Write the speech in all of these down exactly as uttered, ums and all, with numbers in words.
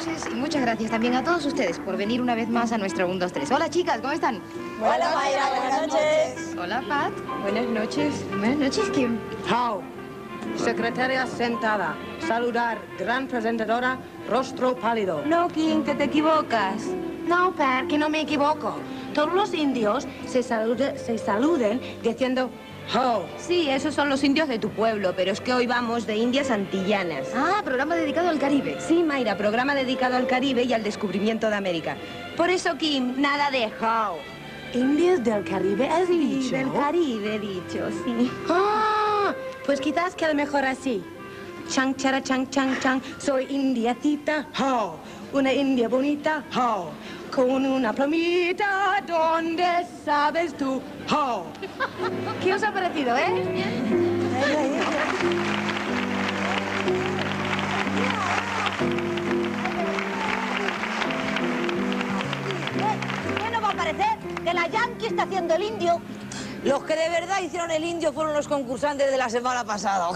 noches y muchas gracias también a todos ustedes por venir una vez más a nuestro uno, dos, tres. Hola, chicas, ¿cómo están? Hola, Mayra, buenas noches. Hola, Pat. Buenas noches. Buenas noches, Kim. How. Secretaria sentada. Saludar. Gran presentadora. Rostro pálido. No, Kim, que te equivocas. No, Pat, que no me equivoco. Todos los indios se, salude, se saluden diciendo how. Sí, esos son los indios de tu pueblo, pero es que hoy vamos de indias antillanas. Ah, programa dedicado al Caribe. Sí, Mayra, programa dedicado al Caribe y al descubrimiento de América. Por eso, Kim, nada de how. ¿Indios del Caribe has Sí, dicho? del Caribe, he dicho, sí. Ah, pues quizás quede mejor así. Chan, chara, chan, chan, chan. Soy indiecita, how. Una india bonita, how. Con una plomita, ¿dónde sabes tú, how? ¿Qué os ha parecido, eh? ¿Qué nos va a parecer? Que la Yankee está haciendo el indio. Los que de verdad hicieron el indio fueron los concursantes de la semana pasada.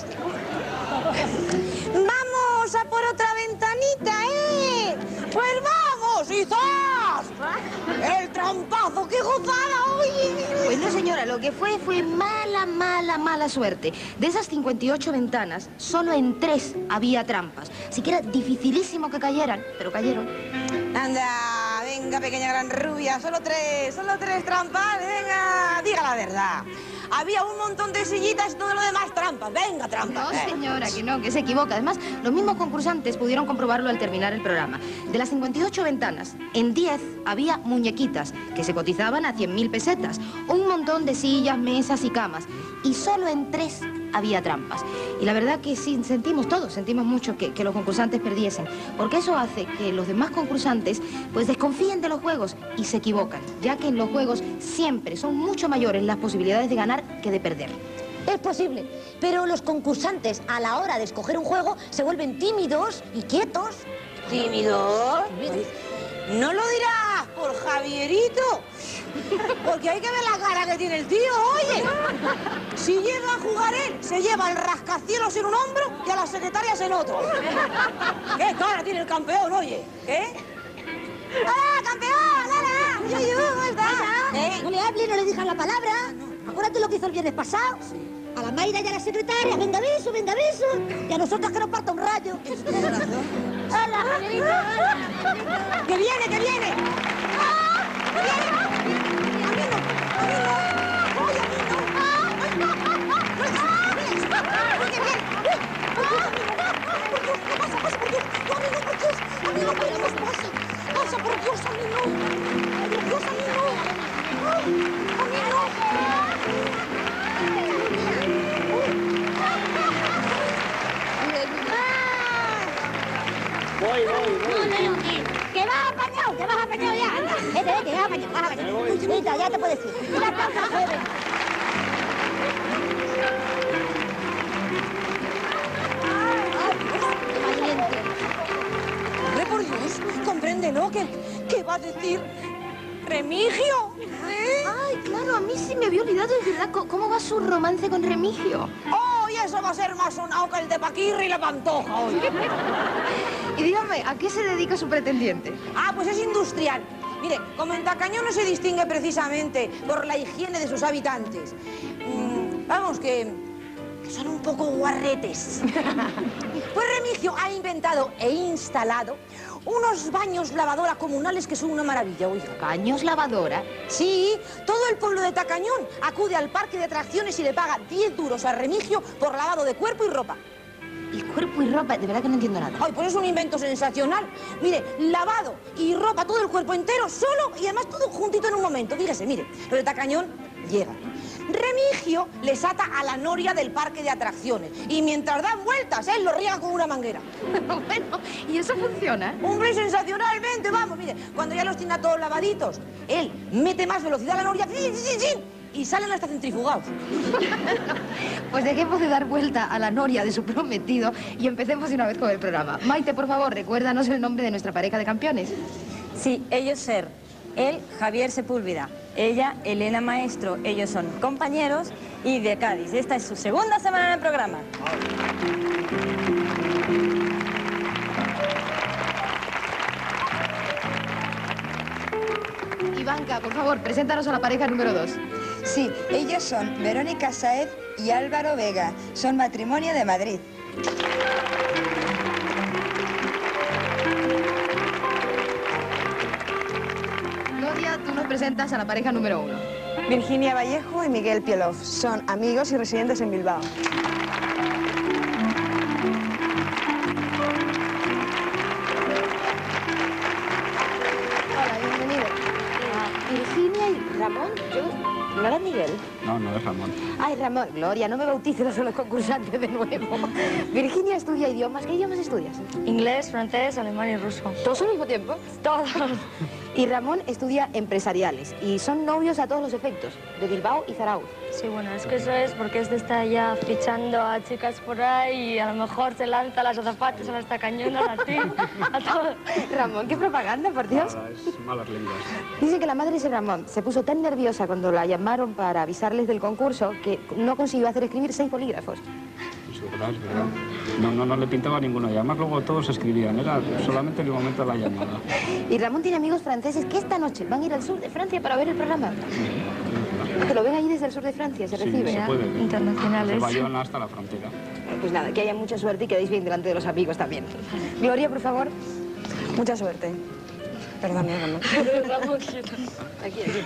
¡Vamos a por otra ventanita, eh! ¡Pues vamos! ¡Y zas! ¡El trampazo! ¡Qué gozada! ¡Oye! Pues no, señora, lo que fue fue mala, mala, mala suerte. De esas cincuenta y ocho ventanas, solo en tres había trampas. Así que era dificilísimo que cayeran, pero cayeron. Anda, venga, pequeña gran rubia, solo tres, solo tres trampas, venga, diga la verdad. Había un montón de sillitas y todo lo demás trampas, venga, trampas. No, eh. señora, que no, que se equivoca. Además, los mismos concursantes pudieron comprobarlo al terminar el programa. De las cincuenta y ocho ventanas, en diez había muñequitas, que se cotizaban a cien mil pesetas. Un montón de sillas, mesas y camas. Y solo en tres había trampas. Y la verdad que sí, sentimos todos, sentimos mucho que, que los concursantes perdiesen. Porque eso hace que los demás concursantes pues desconfíen de los juegos y se equivocan. Ya que en los juegos siempre son mucho mayores las posibilidades de ganar que de perder. Es posible, pero los concursantes a la hora de escoger un juego se vuelven tímidos y quietos. ¿Tímidos? No lo dirás por Javierito, porque hay que ver la cara que tiene el tío, oye. Si llega a jugar él, se lleva el rascacielos en un hombro y a las secretarias en otro. ¿Qué cara tiene el campeón, oye? ¿Eh? ¡Hola, campeón! ¡Hola! ¡Yuyu! ¿Cómo estás? ¿Eh? No le hables, no le digas la palabra. Acuérdate lo que hizo el viernes pasado. A la Mayra y a la secretaria, venga beso, venga beso. Y a nosotras que nos parta un rayo. ¡Hola, Javierito! ¡Hola! ¡Que viene, que viene! ¡Ah! ¡Que viene! ¡A mí no! ¡A mí no! ¡Oye, a mí no! ¡Ay, que viene! ¡Por Dios, no pasa, pasa, por Dios! ¡No, a mí no, por Dios! ¡A mí no, por Dios, pasa! ¡Pasa, por Dios, a mí no! ¡Ay, por Dios, a mí no! ¡Ay, a mí no! Voy, voy, voy. No, no, que, que vas apañado, que vas apañado ya. Anda, vete, vete, vas apañado, vas apañado. Mira, ya te puedes ir. Mira, trampa, joven. Ay, valiente. ¡Hombre, por Dios! ¡Compréndelo! ¿Qué, qué va a decir Remigio? ¿Eh? Ay, claro, a mí sí me había olvidado, es verdad. ¿Cómo va su romance con Remigio? ¡Oh, y eso va a ser más sonado que el de Paquirri y la Pantoja hoy! Y dígame, ¿a qué se dedica su pretendiente? Ah, pues es industrial. Mire, como en Tacañón no se distingue precisamente por la higiene de sus habitantes. Mm, vamos, que, que son un poco guarretes. Pues Remigio ha inventado e instalado unos baños lavadora comunales que son una maravilla, oiga. ¿Baños lavadora? Sí, todo el pueblo de Tacañón acude al parque de atracciones y le paga diez duros a Remigio por lavado de cuerpo y ropa. ¿Y cuerpo y ropa? De verdad que no entiendo nada. Ay, pues es un invento sensacional. Mire, lavado y ropa todo el cuerpo entero, solo y además todo juntito en un momento. Fíjese, mire, lo de Tacañón llega. Remigio les ata a la noria del parque de atracciones y mientras dan vueltas, él lo riega con una manguera. Bueno, ¿y eso funciona? Hombre, sensacionalmente, vamos, mire, cuando ya los tiene a todos lavaditos, él mete más velocidad a la noria ¡cin, cin, cin! Y salen hasta centrifugados. Pues dejemos de dar vuelta a la noria de su prometido y empecemos de una vez con el programa. Maite, por favor, recuérdanos el nombre de nuestra pareja de campeones. Sí, ellos ser él, Javier Sepúlveda, ella, Elena Maestro, ellos son compañeros y de Cádiz. Esta es su segunda semana en el programa. Loria, por favor, preséntanos a la pareja número dos. Sí, ellos son Verónica Sáez y Álvaro Vega. Son matrimonio de Madrid. Loria, tú nos presentas a la pareja número uno. Virginia Vallejo y Miguel Pielov. Son amigos y residentes en Bilbao. Hola, bienvenido. Virginia y Ramón, yo... ¿No era Miguel? No, no es Ramón. Ay, Ramón, Gloria, no me bautices a los concursantes de nuevo. Virginia estudia idiomas. ¿Qué idiomas estudias? Inglés, francés, alemán y ruso. ¿Todos al mismo tiempo? Todos. Y Ramón estudia empresariales y son novios a todos los efectos, de Bilbao y Zarauz. Sí, bueno, es que eso es porque este está ya fichando a chicas por ahí y a lo mejor se lanza a las azafatas, a las tacañonas, a ti, a todo. Ramón, qué propaganda, por Dios. Nada, es malas lenguas. Dice que la madre de Ramón se puso tan nerviosa cuando la llamaron para avisarles del concurso que no consiguió hacer escribir seis bolígrafos. Es verdad, es verdad. No, no, no le pintaba ninguno. Y además luego todos escribían. Era solamente el momento de la llamada. Y Ramón tiene amigos franceses que esta noche van a ir al sur de Francia para ver el programa. Que lo ven ahí desde el sur de Francia, se Sí, recibe. se puede ver. Internacionales. Se vayan hasta la frontera. Pues nada, que haya mucha suerte y quedéis bien delante de los amigos también. Gloria, por favor. Mucha suerte. Perdón, Ramón. Aquí, aquí.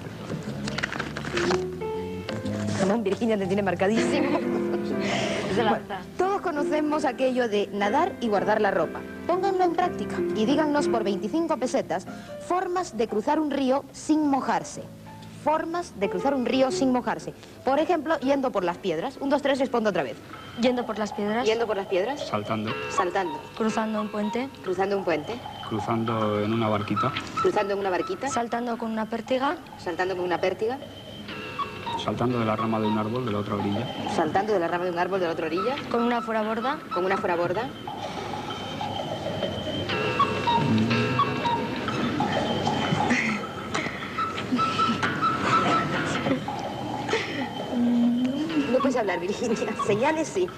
Ramón, Virginia te tiene marcadísimo. Se Bueno, lanza. todos conocemos aquello de nadar y guardar la ropa. Pónganlo en práctica y díganos por veinticinco pesetas formas de cruzar un río sin mojarse. Formas de cruzar un río sin mojarse. Por ejemplo, yendo por las piedras. Un, dos, tres, respondo otra vez. Yendo por las piedras. Yendo por las piedras. Saltando, Saltando. Cruzando un puente. Cruzando un puente. cruzando en una barquita, Cruzando en una barquita. Saltando con una pértiga. Saltando con una pértiga. saltando de la rama de un árbol de la otra orilla, Saltando de la rama de un árbol de la otra orilla. Con una fueraborda. Con una fueraborda. No puedes hablar, Virginia. Señales sí.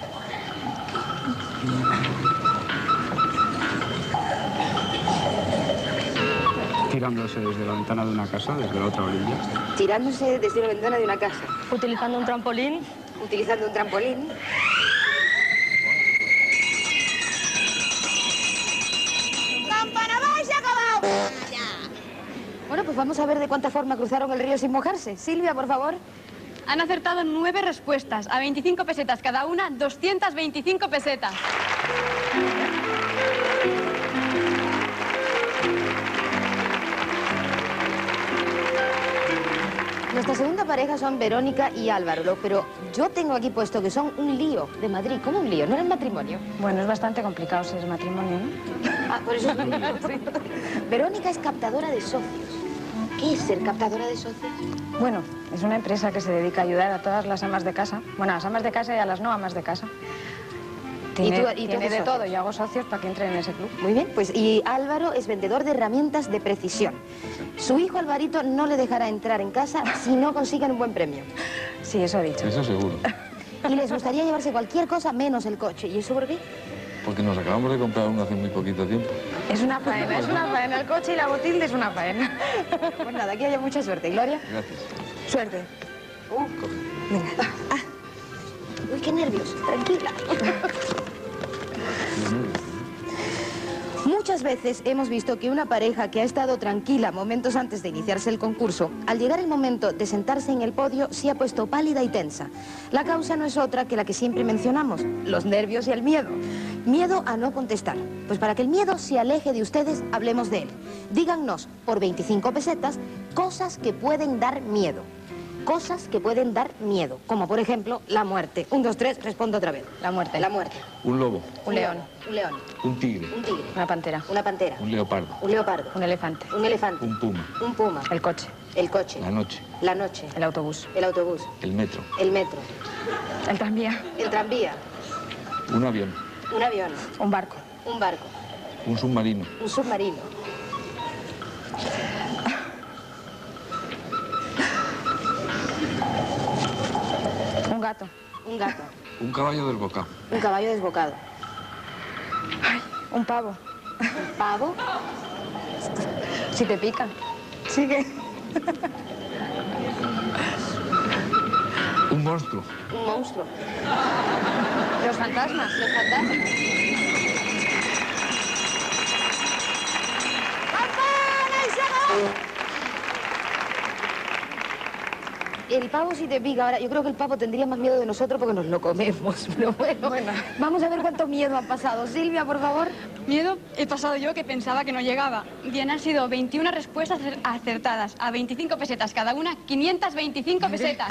tirándose desde la ventana de una casa, desde la otra orilla. Tirándose desde la ventana de una casa. Utilizando un trampolín. Utilizando un trampolín. ¡Campana vais acabado! Bueno, pues vamos a ver de cuánta forma cruzaron el río sin mojarse. Silvia, por favor. Han acertado nueve respuestas, a veinticinco pesetas cada una, doscientas veinticinco pesetas. Nuestra segunda pareja son Verónica y Álvaro, pero yo tengo aquí puesto que son un lío de Madrid. ¿Cómo un lío? ¿No era un matrimonio? Bueno, es bastante complicado si es matrimonio, ¿no? Ah, por eso es un lío. Verónica es captadora de socios. ¿Qué es ser captadora de socios? Bueno, es una empresa que se dedica a ayudar a todas las amas de casa. Bueno, a las amas de casa y a las no amas de casa. Tiene, ¿Y tú- y tú tiene haces de socios? todo. Yo hago socios para que entren en ese club. Muy bien, pues y Álvaro es vendedor de herramientas de precisión. Su hijo Alvarito no le dejará entrar en casa si no consiguen un buen premio. Sí, eso he dicho. Eso seguro. Y les gustaría llevarse cualquier cosa menos el coche. ¿Y eso por qué? Porque nos acabamos de comprar uno hace muy poquito tiempo. Es una faena, es una faena. El coche y la botilde es una faena. Pues nada, que haya mucha suerte. Gloria. Gracias. Suerte. Uy, qué nervios. Tranquila. Muchas veces hemos visto que una pareja que ha estado tranquila momentos antes de iniciarse el concurso, al llegar el momento de sentarse en el podio, se ha puesto pálida y tensa. La causa no es otra que la que siempre mencionamos, los nervios y el miedo. Miedo a no contestar. Pues para que el miedo se aleje de ustedes, hablemos de él. Díganos, por veinticinco pesetas, cosas que pueden dar miedo. Cosas que pueden dar miedo, como por ejemplo, la muerte. Un, dos, tres, respondo otra vez. La muerte. La muerte. Un lobo, Un león. Un león. un tigre, Un tigre. Una pantera. Una pantera. un leopardo, Un leopardo. Un elefante. Un elefante. un puma, Un puma. El coche. El coche. la noche, La noche. El autobús. El autobús. el metro, El metro. El tranvía. El tranvía. un avión, Un avión. Un barco. Un barco. un submarino, Un submarino. Un gato. Un gato. un caballo del bocado, Un caballo desbocado. Un pavo. Un pavo. Si te pican. Sigue. Un monstruo. Un monstruo. Los fantasmas. Los fantasmas. El pavo si te pica. Ahora, yo creo que el pavo tendría más miedo de nosotros porque nos lo comemos. Pero bueno, Bueno. vamos a ver cuánto miedo ha pasado. Silvia, por favor. Miedo he pasado yo que pensaba que no llegaba. Bien, han sido veintiuna respuestas acertadas a veinticinco pesetas cada una, quinientas veinticinco pesetas.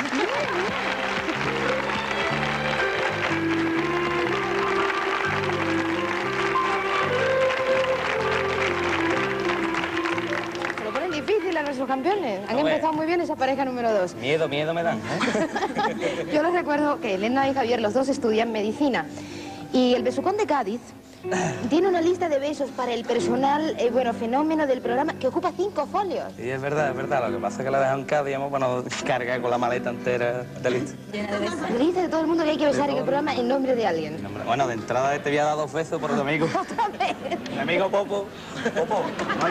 Se lo ponen difícil a nuestros campeones. Han A ver. empezado muy bien esa pareja número dos. Miedo, miedo me dan, ¿eh? Yo les recuerdo que Elena y Javier, los dos estudian medicina. Y el Besucón de Cádiz tiene una lista de besos para el personal, eh, bueno, fenómeno del programa, que ocupa cinco folios. Sí, es verdad, es verdad. Lo que pasa es que la dejan en Cádiz, hemos, bueno, cargar con la maleta entera de lista. Le dice de todo el mundo que hay que besar en el programa en nombre de alguien. Hombre, bueno, de entrada te voy a dar dos besos por tu amigo. Otra vez. Mi amigo Popo. Popo.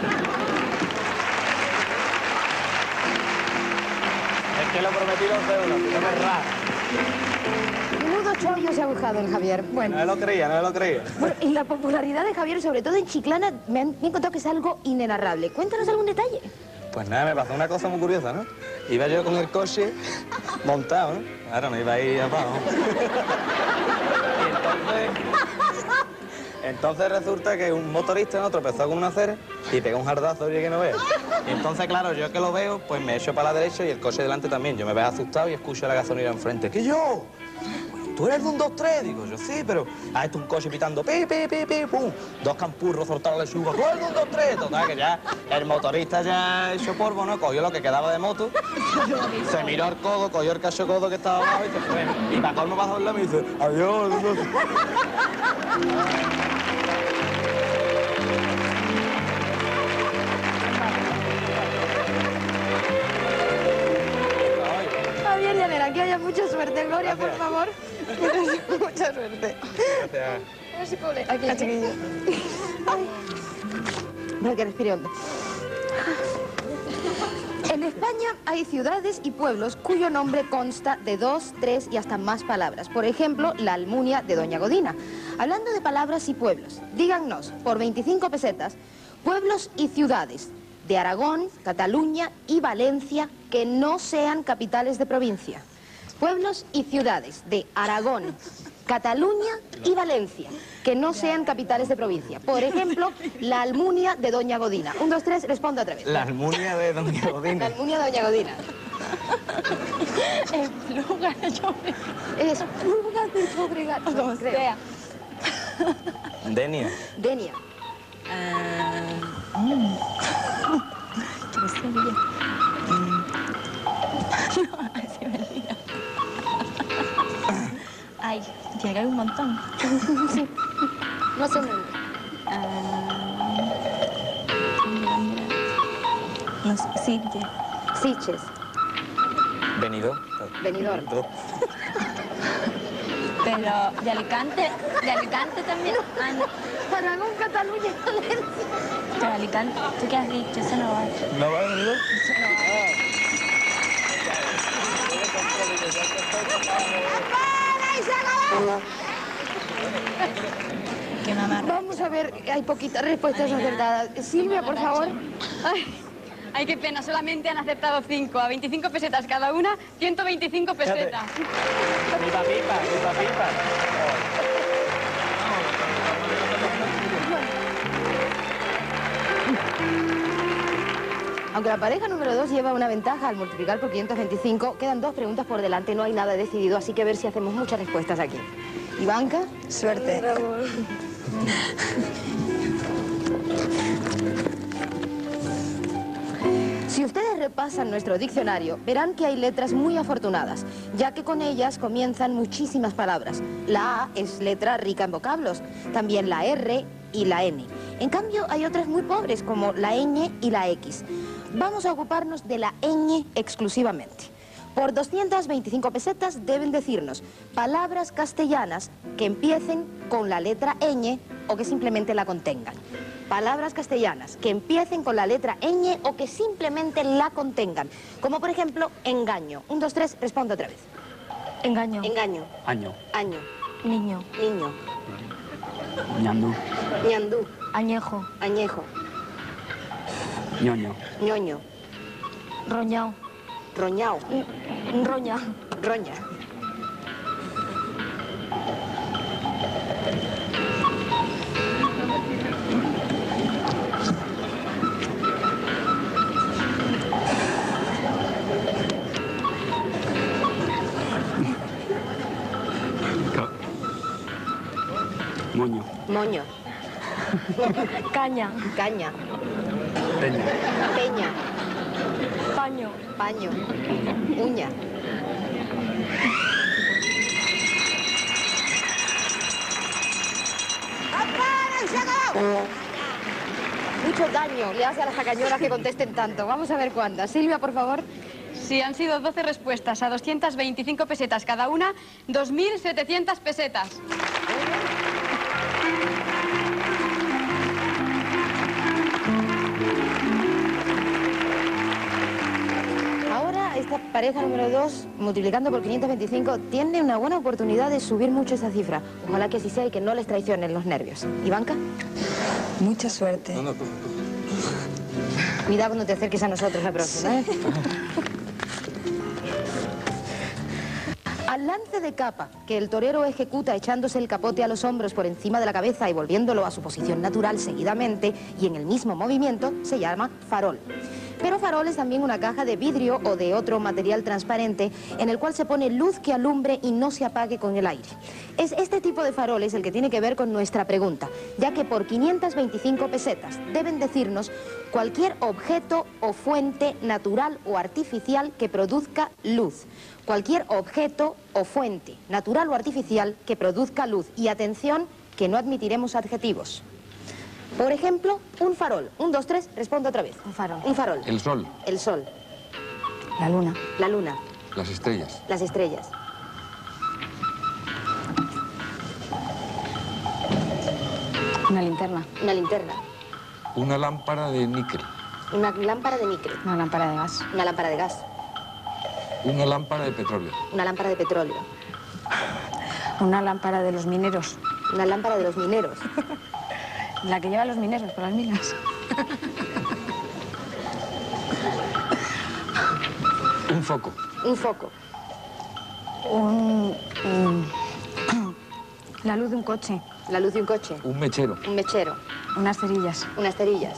Es que lo prometí dos euros, no me rajas. Menudo chollo se ha buscado el Javier. Bueno. No me lo creía, no me lo creía. Bueno, y la popularidad de Javier, sobre todo en Chiclana, me han, me han contado que es algo inenarrable. Cuéntanos algún detalle. Pues nada, me pasó una cosa muy curiosa, ¿no? Iba yo con el coche montado, ¿no? Ahora no iba a ir abajo. Y entonces... Entonces resulta que un motorista, ¿no?, tropezó con una acera y pegó un jardazo, oye, que no veo. Y entonces, claro, yo que lo veo, pues me echo para la derecha y el coche delante también. Yo me veo asustado y escucho a la gasolinera enfrente. ¿Qué yo? ¿Tú eres de un dos tres? Digo, yo sí, pero... Ah, esto es un coche pitando, pi, pi, pi, pi, pum. Dos campurros soltaron la lechuga. ¿Tú eres de un dos tres? Total, que ya el motorista ya hecho polvo, ¿no? Cogió lo que quedaba de moto, se miró al codo, cogió el cacho codo que estaba abajo y se fue. Y para colmo pasó el lado y me dice, adiós. Javier y Elena, que haya mucha suerte. Gloria, Gracias. por favor. Mucha suerte. Gracias. A ver si puedo leer. Aquí, chiquillo. Ay. Deja que respire hondo. En España hay ciudades y pueblos cuyo nombre consta de dos, tres y hasta más palabras. Por ejemplo, la Almunia de Doña Godina. Hablando de palabras y pueblos, díganos, por veinticinco pesetas, pueblos y ciudades de Aragón, Cataluña y Valencia que no sean capitales de provincia. Pueblos y ciudades de Aragón, Cataluña y Valencia que no sean capitales de provincia. Por ejemplo, la Almunia de Doña Godina. Un, dos, tres, responde otra vez. La Almunia de Doña La Godina. Almunia de Doña Godina. Espluga de Llobregat. Espluga de Llobregat. Como creo. sea. Denia. Denia. ¿Qué sería? No, así me olvida. Ay, tiene que haber un montón. Sí. No sé nombre. No sé, sí, ya. Siches. Venido. Venidor. Pero de Alicante, de Alicante también. Ah, no. Aragón, Cataluña y Valencia. De Alicante, ¿tú qué has dicho? Eso no va. ¿No va a venido? Eso no va. Qué mamá. Vamos a ver, hay poquitas respuestas acertadas. Silvia, por favor. Ay, ay, qué pena, solamente han acertado cinco. A veinticinco pesetas cada una, ciento veinticinco pesetas. Pipa, pipa, pipa, pipa. Aunque la pareja número dos lleva una ventaja al multiplicar por quinientos veinticinco, quedan dos preguntas por delante, no hay nada decidido, así que a ver si hacemos muchas respuestas aquí. Ivanka. Suerte. Si ustedes repasan nuestro diccionario, verán que hay letras muy afortunadas, ya que con ellas comienzan muchísimas palabras. La A es letra rica en vocablos, también la R y la N. En cambio, hay otras muy pobres, como la ñ y la X. Vamos a ocuparnos de la ñ exclusivamente. Por doscientas veinticinco pesetas deben decirnos palabras castellanas que empiecen con la letra ñ o que simplemente la contengan. palabras castellanas que empiecen con la letra ñ o que simplemente la contengan. Como por ejemplo, engaño. Un, dos, tres, responde otra vez. Engaño. Engaño. Año. Año. Niño. Niño. Ñandú. Ñandú. Añejo. Añejo. Ñoño. Ñoño. Roñao. Roñao. Roña. Roña. Moño. Moño. Caña. Caña. Peña. Peña. Paño. Paño. Uña. Mucho daño le hace a las jacañoras que contesten tanto. Vamos a ver cuántas. Silvia, por favor. Sí, han sido doce respuestas a doscientas veinticinco pesetas cada una, dos mil setecientas pesetas. Ahora esta pareja número dos, multiplicando por quinientos veinticinco, tiene una buena oportunidad de subir mucho esa cifra. Ojalá que así sea y que no les traicionen los nervios. ¿Ivanka? Mucha suerte. No, no, tú, tú. Cuidado cuando te acerques a nosotros la próxima, ¿eh? Al lance de capa que el torero ejecuta echándose el capote a los hombros por encima de la cabeza y volviéndolo a su posición natural seguidamente y en el mismo movimiento, se llama farol. Pero farol es también una caja de vidrio o de otro material transparente en el cual se pone luz que alumbre y no se apague con el aire. Es este tipo de faroles el que tiene que ver con nuestra pregunta, ya que por quinientas veinticinco pesetas deben decirnos cualquier objeto o fuente natural o artificial que produzca luz. Cualquier objeto o fuente natural o artificial que produzca luz. Y atención, que no admitiremos adjetivos. Por ejemplo, un farol. Un, dos, tres, responde otra vez. Un farol. Un farol. El sol. El sol. La luna. La luna. Las estrellas. Las estrellas. Una linterna. Una linterna. Una lámpara de níquel. Una lámpara de níquel. Una lámpara de gas. Una lámpara de gas. Una lámpara de petróleo. Una lámpara de petróleo. Una lámpara de los mineros. Una lámpara de los mineros. La que llevan los mineros por las minas. Un foco. Un foco. Un, un- La luz de un coche. La luz de un coche. Un mechero. Un mechero. Unas cerillas. Unas cerillas.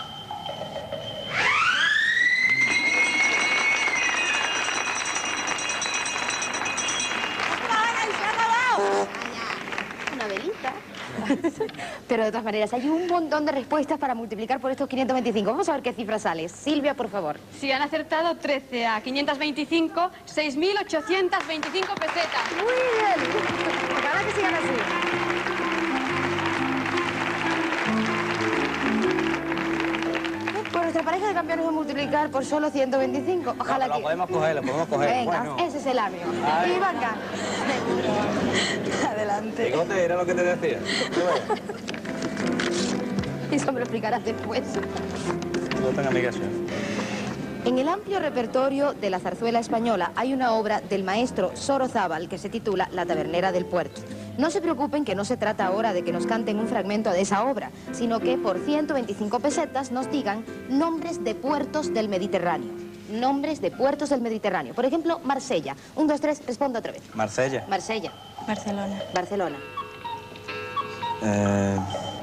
Una velita. Pero de todas maneras, hay un montón de respuestas para multiplicar por estos quinientos veinticinco. Vamos a ver qué cifra sale. Silvia, por favor. Si han acertado trece a quinientos veinticinco, seis mil ochocientas veinticinco pesetas. Muy bien. Ojalá que sigan así. Pues nuestra pareja de campeones va a multiplicar por solo ciento veinticinco. Ojalá Lo que... podemos coger, lo podemos coger. Venga, Bueno. ese es el amigo. Ay. Ivanka. Adelante. Bigote, era lo que te decía. Eso me lo explicarás después. No tengo mi caso. En el amplio repertorio de la zarzuela española hay una obra del maestro Sorozábal que se titula La tabernera del puerto. No se preocupen que no se trata ahora de que nos canten un fragmento de esa obra, sino que por ciento veinticinco pesetas nos digan nombres de puertos del Mediterráneo. Nombres de puertos del Mediterráneo. Por ejemplo, Marsella. Un, dos, tres, responda otra vez. Marsella. Marsella. Barcelona. Barcelona. Eh...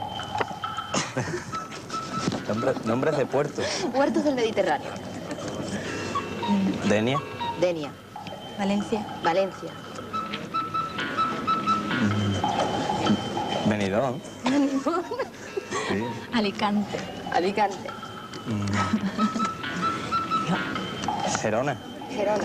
Nombre- nombres de puertos. Puertos del Mediterráneo. Denia. Denia. Valencia. Valencia. Benidorm. Sí. Alicante. Alicante. Gerona. Gerona.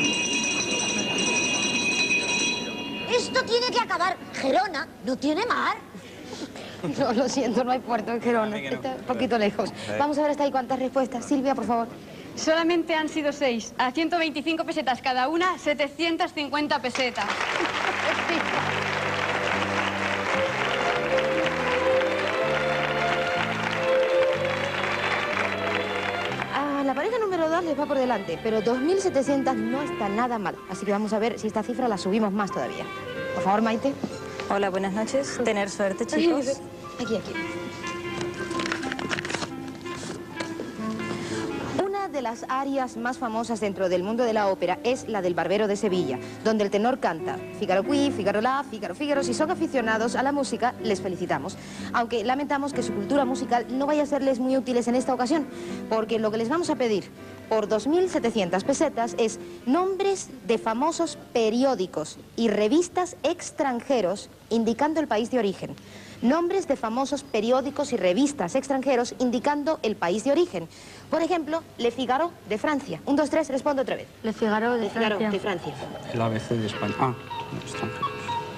Esto tiene que acabar. Gerona no tiene mar. No, lo siento, no hay puerto en Gerona. A mí que no. Está un poquito lejos. Vamos a ver hasta ahí cuántas respuestas. Silvia, por favor. Solamente han sido seis. A ciento veinticinco pesetas cada una, setecientas cincuenta pesetas. va por delante, pero dos mil setecientos no está nada mal. Así que vamos a ver si esta cifra la subimos más todavía. Por favor, Maite. Hola, buenas noches. Tener suerte, chicos. Aquí, aquí. Una de las arias más famosas dentro del mundo de la ópera es la del Barbero de Sevilla, donde el tenor canta Fígaro qui, Fígaro là, Fígaro, Fígaro. Si son aficionados a la música, les felicitamos. Aunque lamentamos que su cultura musical no vaya a serles muy útiles en esta ocasión, porque lo que les vamos a pedir por dos mil setecientas pesetas es nombres de famosos periódicos y revistas extranjeros indicando el país de origen. Nombres de famosos periódicos y revistas extranjeros indicando el país de origen. Por ejemplo, Le Figaro de Francia. Un, dos, tres, respondo otra vez. Le Figaro de Le Figaro Francia. de Francia. El A B C de España. Ah, extranjeros.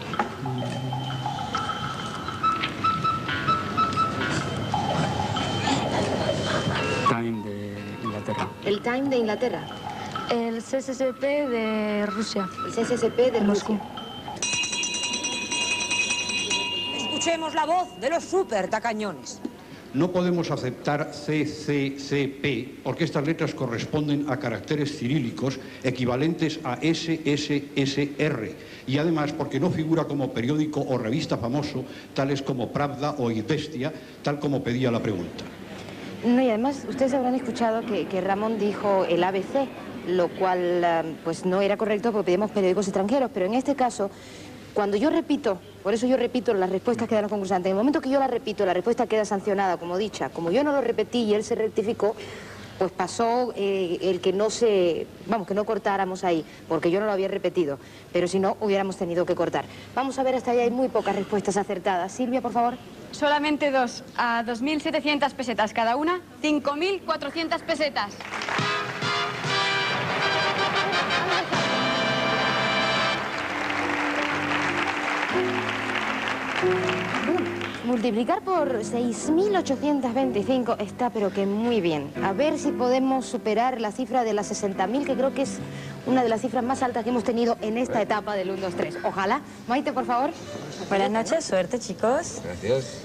Time de Inglaterra. El Time de Inglaterra. El C S S P de Rusia. El C S S P de Moscú. Rusia. Escuchemos la voz de los súper tacañones. No podemos aceptar C C C P porque estas letras corresponden a caracteres cirílicos equivalentes a S S S R y además porque no figura como periódico o revista famoso tales como Pravda o Izvestia, tal como pedía la pregunta. No, y además ustedes habrán escuchado que, que Ramón dijo el A B C, lo cual uh, pues no era correcto porque pedimos periódicos extranjeros, pero en este caso, cuando yo repito, por eso yo repito las respuestas que dan los concursantes, en el momento que yo la repito, la respuesta queda sancionada como dicha. Como yo no lo repetí y él se rectificó, pues pasó eh, el que no se, vamos, que no cortáramos ahí, porque yo no lo había repetido, pero si no, hubiéramos tenido que cortar. Vamos a ver, hasta ahí hay muy pocas respuestas acertadas. Silvia, por favor. Solamente dos, a dos mil setecientas pesetas cada una, cinco mil cuatrocientas pesetas. Multiplicar por seis mil ochocientos veinticinco está pero que muy bien. A ver si podemos superar la cifra de las sesenta mil, que creo que es una de las cifras más altas que hemos tenido en esta etapa del uno, dos, tres. Ojalá. Maite, por favor. Buenas noches, suerte, chicos. Gracias.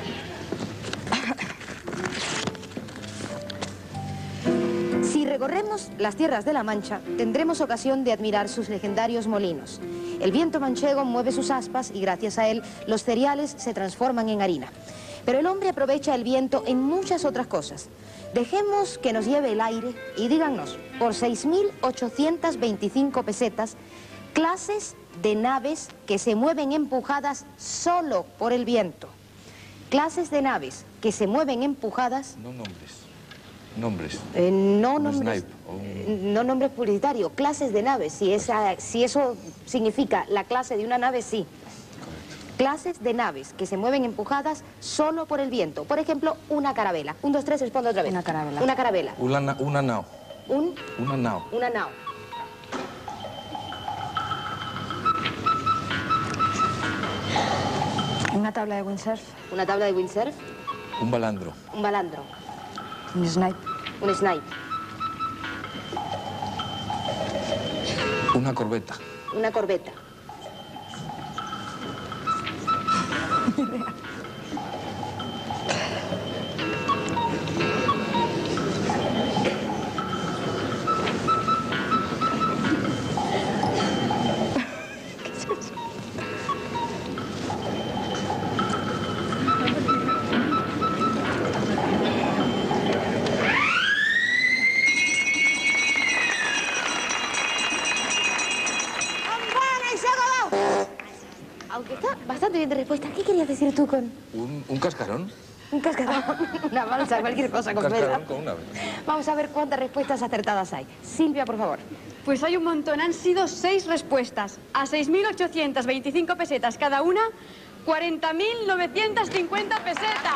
Si recorremos las tierras de la Mancha, tendremos ocasión de admirar sus legendarios molinos. El viento manchego mueve sus aspas y gracias a él los cereales se transforman en harina. Pero el hombre aprovecha el viento en muchas otras cosas. Dejemos que nos lleve el aire y díganos, por seis mil ochocientas veinticinco pesetas, clases de naves que se mueven empujadas solo por el viento. Clases de naves que se mueven empujadas... No nombres. Nombres. Eh, no, Un nombres snipe o un- eh, no nombres publicitarios, clases de naves. Si, esa, si eso significa la clase de una nave, sí. Clases de naves que se mueven empujadas solo por el viento. Por ejemplo, una carabela. Un, dos, tres, responde otra vez. Una carabela. Una carabela. Una, na- una nao. Un, Una nao. una nao. Una tabla de windsurf. Una tabla de windsurf. Un balandro. Un balandro. Un snipe. Un snipe. Una corbeta. Una corbeta. Aunque está bastante bien de respuesta. ¿Qué querías decir tú con Un, un cascarón. un cascarón? Una balsa, cualquier cosa Un con vela. cascarón con una vela. Vamos a ver cuántas respuestas acertadas hay. Silvia, por favor. Pues hay un montón, han sido seis respuestas. A seis mil ochocientas veinticinco pesetas cada una, cuarenta mil novecientas cincuenta pesetas.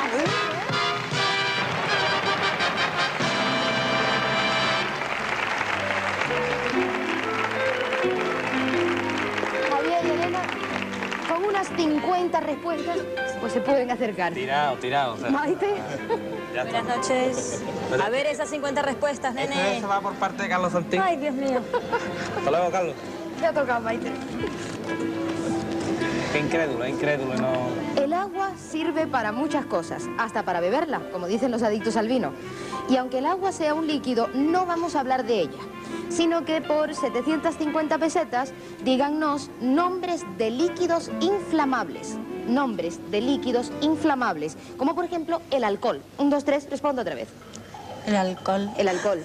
Javier y Elena, con unas cincuenta respuestas, pues se pueden acercar. Tirado, tirado. O sea, Maite. ya está. Buenas noches. A ver esas cincuenta respuestas, nene. Este se va por parte de Carlos Santín. Ay, Dios mío. Hasta luego, Carlos. Ya ha tocado, Maite. Qué incrédulo, incrédulo, no... El agua agua sirve para muchas cosas, hasta para beberla, como dicen los adictos al vino. Y aunque el agua sea un líquido, no vamos a hablar de ella, sino que por setecientas cincuenta pesetas, díganos nombres de líquidos inflamables. Nombres de líquidos inflamables, como por ejemplo el alcohol. Un, dos, tres, respondo otra vez. El alcohol. El alcohol.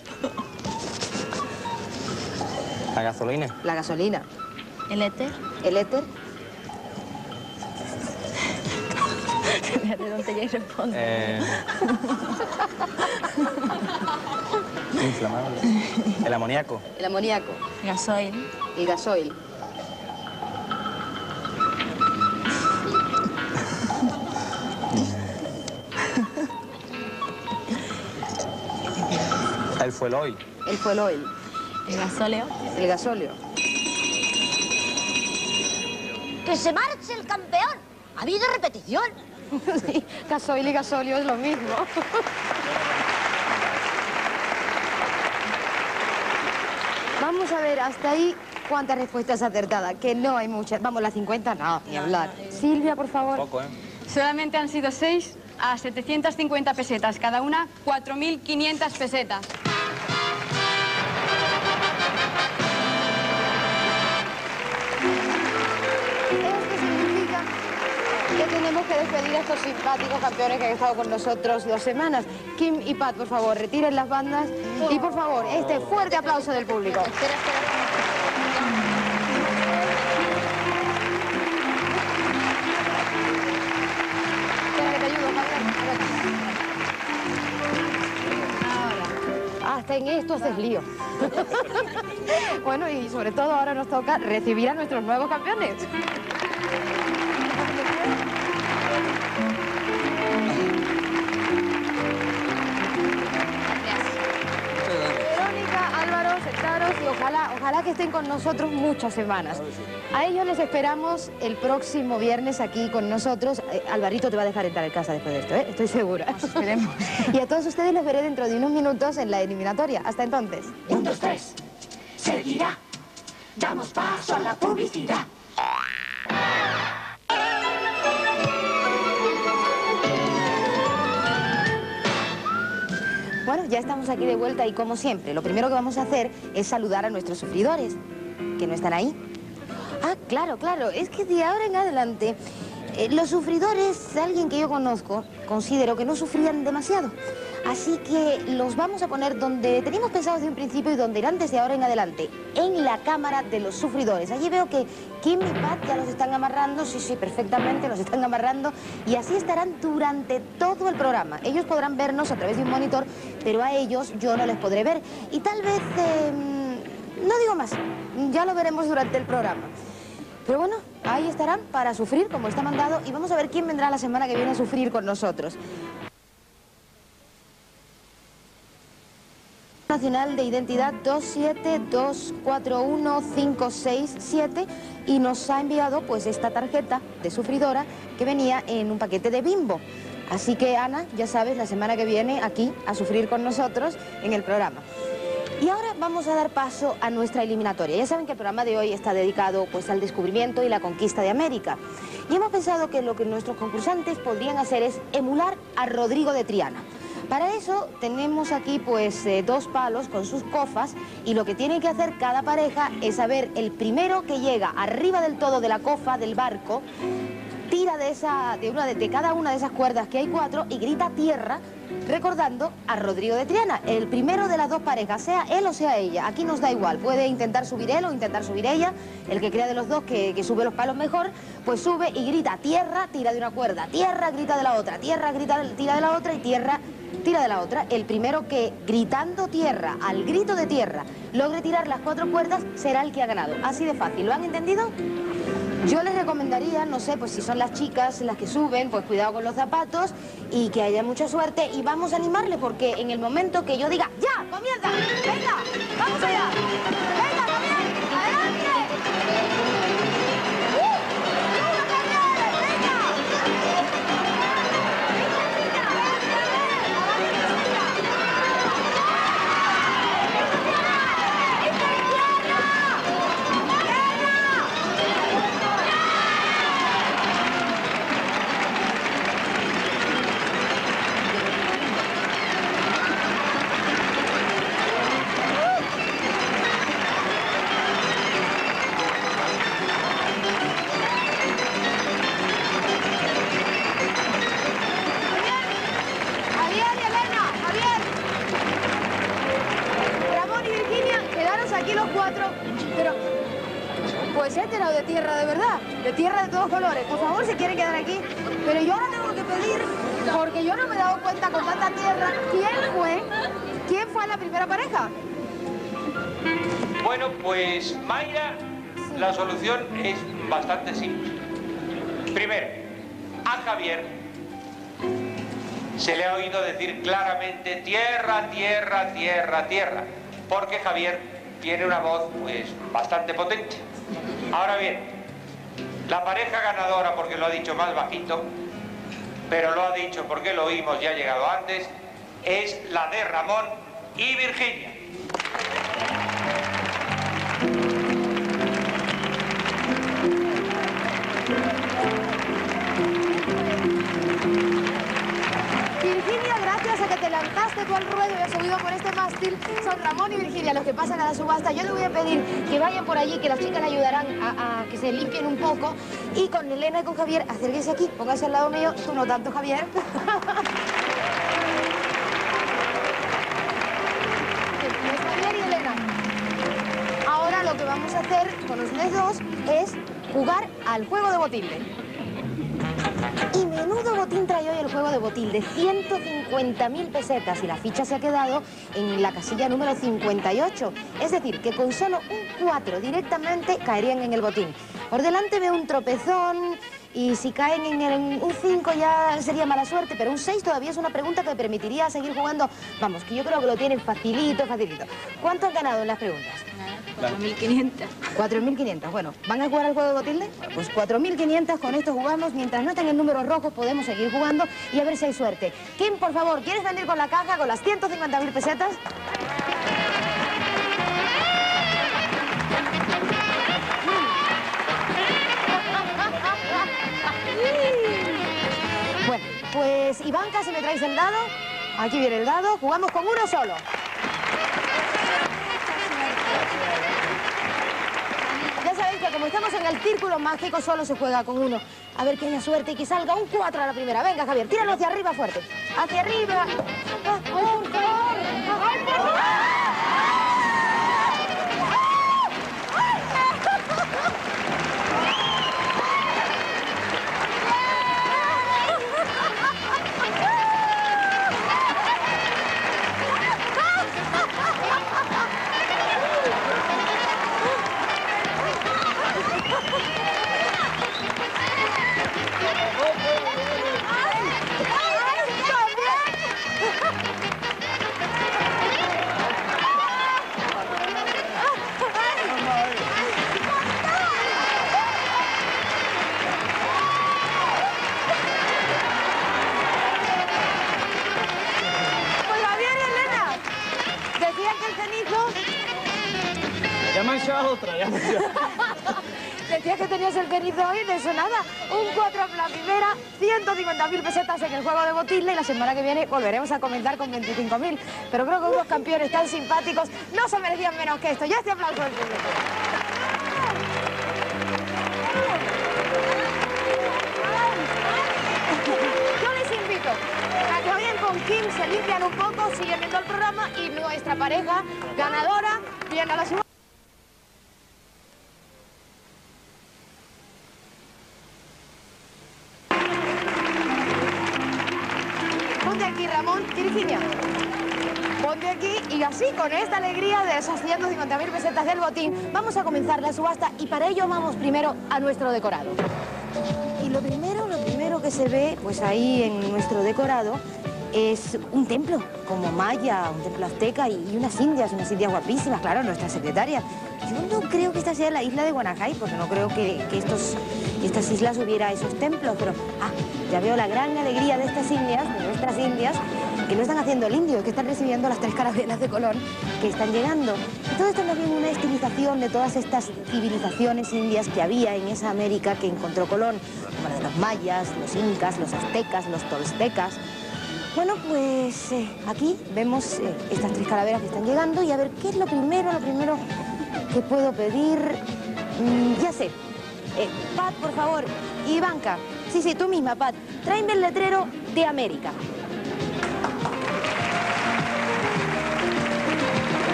La gasolina. La gasolina. El éter. El éter. ¿De dónde ya responde? Eh... Inflamable. El amoníaco. El amoníaco. Gasoil. El gasoil. El fuel oil. El fuel oil. El gasóleo. El gasóleo. ¡Que se marche el campeón! ¡Ha habido repetición! Sí, gasoil y gasóleo es lo mismo. Vamos a ver, hasta ahí, ¿cuántas respuestas acertadas? Que no hay muchas. Vamos, las cincuenta no, ni hablar. Silvia, por favor. Poco, ¿eh? Solamente han sido seis a setecientas cincuenta pesetas, cada una cuatro mil quinientas pesetas. Esto significa que tenemos que despedir a estos simpáticos campeones que han estado con nosotros dos semanas. Kim y Pat, por favor, retiren las bandas y, por favor, este fuerte aplauso del público. Espera, espera. Espera que te ayudo, Javier. Ahora, hasta en esto haces lío. Bueno, y sobre todo ahora nos toca recibir a nuestros nuevos campeones. Verónica, Álvaro, sentaros y ojalá, ojalá que estén con nosotros muchas semanas. A ellos les esperamos el próximo viernes aquí con nosotros. Eh, Alvarito te va a dejar entrar en casa después de esto, ¿eh? Estoy segura. Esperemos. Y a todos ustedes los veré dentro de unos minutos en la eliminatoria. Hasta entonces. Un, dos, tres. Seguirá. Damos paso a la publicidad. Bueno, ya estamos aquí de vuelta y como siempre, lo primero que vamos a hacer es saludar a nuestros sufridores, que no están ahí. Ah, claro, claro, es que de ahora en adelante, eh, los sufridores, alguien que yo conozco, considero que no sufrían demasiado. Así que los vamos a poner donde teníamos pensado desde un principio y donde irán desde ahora en adelante, en la cámara de los sufridores. Allí veo que Kim y Pat ya los están amarrando, sí, sí, perfectamente, los están amarrando y así estarán durante todo el programa. Ellos podrán vernos a través de un monitor, pero a ellos yo no les podré ver. Y tal vez, eh, no digo más, ya lo veremos durante el programa. Pero bueno, ahí estarán para sufrir como está mandado y vamos a ver quién vendrá la semana que viene a sufrir con nosotros. Nacional de Identidad dos siete dos cuatro uno cinco seis siete y nos ha enviado pues esta tarjeta de sufridora que venía en un paquete de Bimbo. Así que Ana, ya sabes, la semana que viene aquí a sufrir con nosotros en el programa. Y ahora vamos a dar paso a nuestra eliminatoria. Ya saben que el programa de hoy está dedicado pues al descubrimiento y la conquista de América. Y hemos pensado que lo que nuestros concursantes podrían hacer es emular a Rodrigo de Triana. Para eso tenemos aquí pues eh, dos palos con sus cofas y lo que tiene que hacer cada pareja es saber el primero que llega arriba del todo de la cofa del barco, tira de, esa, de, una de, de cada una de esas cuerdas que hay cuatro y grita tierra recordando a Rodrigo de Triana, el primero de las dos parejas, sea él o sea ella. Aquí nos da igual, puede intentar subir él o intentar subir ella, el que crea de los dos que, que sube los palos mejor, pues sube y grita tierra, tira de una cuerda, tierra, grita de la otra, tierra, grita, tira de la otra y tierra, tira de la otra. El primero que, gritando tierra, al grito de tierra, logre tirar las cuatro cuerdas, será el que ha ganado. Así de fácil, ¿lo han entendido? Yo les recomendaría, no sé, pues si son las chicas las que suben, pues cuidado con los zapatos y que haya mucha suerte y vamos a animarles porque en el momento que yo diga ¡ya! ¡Comienza! ¡Venga! ¡Vamos allá! ¡Venga, comienza! ¡Adelante! etcétera, o de tierra de verdad, de tierra de todos colores. Por favor, si quieren quedar aquí. Pero yo ahora tengo que pedir, porque yo no me he dado cuenta con tanta tierra, ¿quién fue? ¿Quién fue la primera pareja? Bueno, pues Mayra, la solución es bastante simple. Primero, a Javier se le ha oído decir claramente tierra, tierra, tierra, tierra, porque Javier tiene una voz pues bastante potente. Ahora bien, la pareja ganadora, porque lo ha dicho más bajito, pero lo ha dicho porque lo oímos y ha llegado antes, es la de Ramón y Virginia. Virginia, gracias a que te lanzaste tú al ruedo y has subido por este mástil, son Ramón y Virginia los que pasan a la subasta. Yo le voy a pedir que vayan por allí, que las chicas le ayudarán a, a que se limpien un poco. Y con Elena y con Javier, acérquense aquí, pónganse al lado mío, tú no tanto, Javier. Javier y Elena. Ahora lo que vamos a hacer con ustedes dos es jugar al juego de Botilde. Y menudo botín trae hoy el juego de Botilde, ciento cincuenta mil pesetas, y la ficha se ha quedado en la casilla número cincuenta y ocho. Es decir, que con solo un cuatro directamente caerían en el botín. Por delante veo un tropezón, y si caen en el, un cinco ya sería mala suerte, pero un seis todavía es una pregunta que permitiría seguir jugando. Vamos, que yo creo que lo tienen facilito, facilito. ¿Cuánto han ganado en las preguntas? cuatro mil quinientas. cuatro mil quinientas. Bueno, ¿van a jugar al juego de Botilde? Pues cuatro mil quinientas, con esto jugamos. Mientras no estén en números rojos podemos seguir jugando y a ver si hay suerte. Kim, por favor, ¿quieres venir con la caja, con las ciento cincuenta mil pesetas? Bueno, pues Ivanka, si me traes el dado. Aquí viene el dado. Jugamos con uno solo. Ya sabéis que como estamos en el círculo mágico, solo se juega con uno. A ver que haya suerte y que salga un cuatro a la primera. Venga, Javier, tíralo hacia arriba fuerte. ¡Hacia arriba! ¡Ah, por favor! ¡Ay, por favor! Ya me ha echado otra, ya me ha echado. Decías que tenías el cenizo hoy, de eso nada. Un cuatro en la primera, ciento cincuenta mil pesetas en el juego de Botilde, y la semana que viene volveremos a comenzar con veinticinco mil. Pero creo que unos campeones tan simpáticos no se merecían menos que esto. Ya este aplauso del público. Yo les invito a que vayan con Kim, se limpian un poco, siguen viendo el programa y nuestra pareja ganadora viene a la ciudad. Ponte aquí, Ramón, Virginia. Ponte aquí y así, con esta alegría de esas ciento cincuenta mil pesetas del botín, vamos a comenzar la subasta y para ello vamos primero a nuestro decorado. Y lo primero, lo primero que se ve, pues ahí en nuestro decorado, es un templo, como maya, un templo azteca y unas indias, unas indias guapísimas, claro, nuestra secretaria. Yo no creo que esta sea la isla de Guanajay, porque no creo que, que estos, estas islas hubiera esos templos, pero ah, ya veo la gran alegría de estas indias, de nuestras indias, que no están haciendo el indio, que están recibiendo las tres carabelas de Colón que están llegando. Y todo esto es más bien una estilización de todas estas civilizaciones indias que había en esa América que encontró Colón, como la de los mayas, los incas, los aztecas, los toltecas. Bueno, pues eh, aquí vemos eh, estas tres calaveras que están llegando y a ver, ¿qué es lo primero, lo primero que puedo pedir? Mm, ya sé. Eh, Pat, por favor. Ivanka. Sí, sí, tú misma, Pat. Tráeme el letrero de América.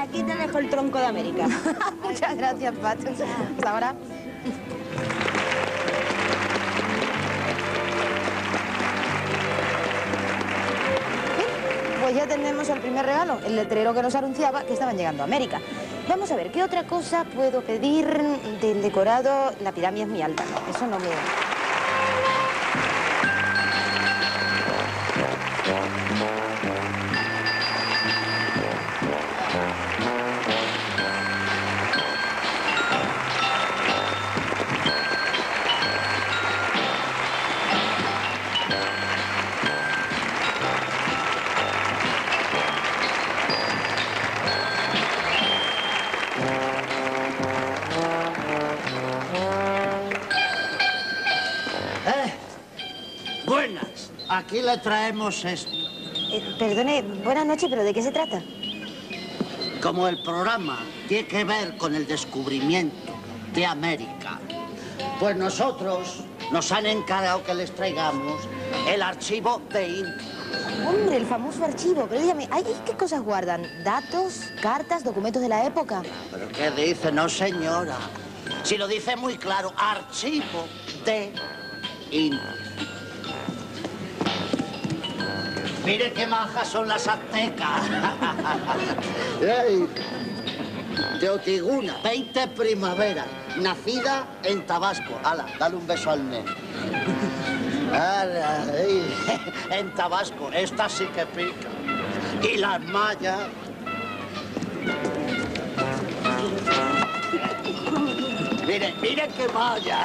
aquí te dejo el tronco de América. Muchas gracias, Pacho. Hasta ahora. Pues ya tenemos el primer regalo, el letrero que nos anunciaba que estaban llegando a América. Vamos a ver, ¿qué otra cosa puedo pedir del decorado? La pirámide es muy alta, ¿no? Eso no me... Aquí le traemos esto. Eh, perdone, buenas noches, pero ¿de qué se trata? Como el programa tiene que ver con el descubrimiento de América, pues nosotros nos han encargado que les traigamos el archivo de Indias. Hombre, el famoso archivo. Pero dígame, ¿hay qué cosas guardan? ¿Datos, cartas, documentos de la época? ¿Pero qué dice? No, señora. Si lo dice muy claro, archivo de Indias. Mire qué majas son las aztecas. Teotiguna, veinte primaveras, nacida en Tabasco. Ala, dale un beso al nene. Ala, en Tabasco, esta sí que pica. Y las mayas. Mire, mire qué maya.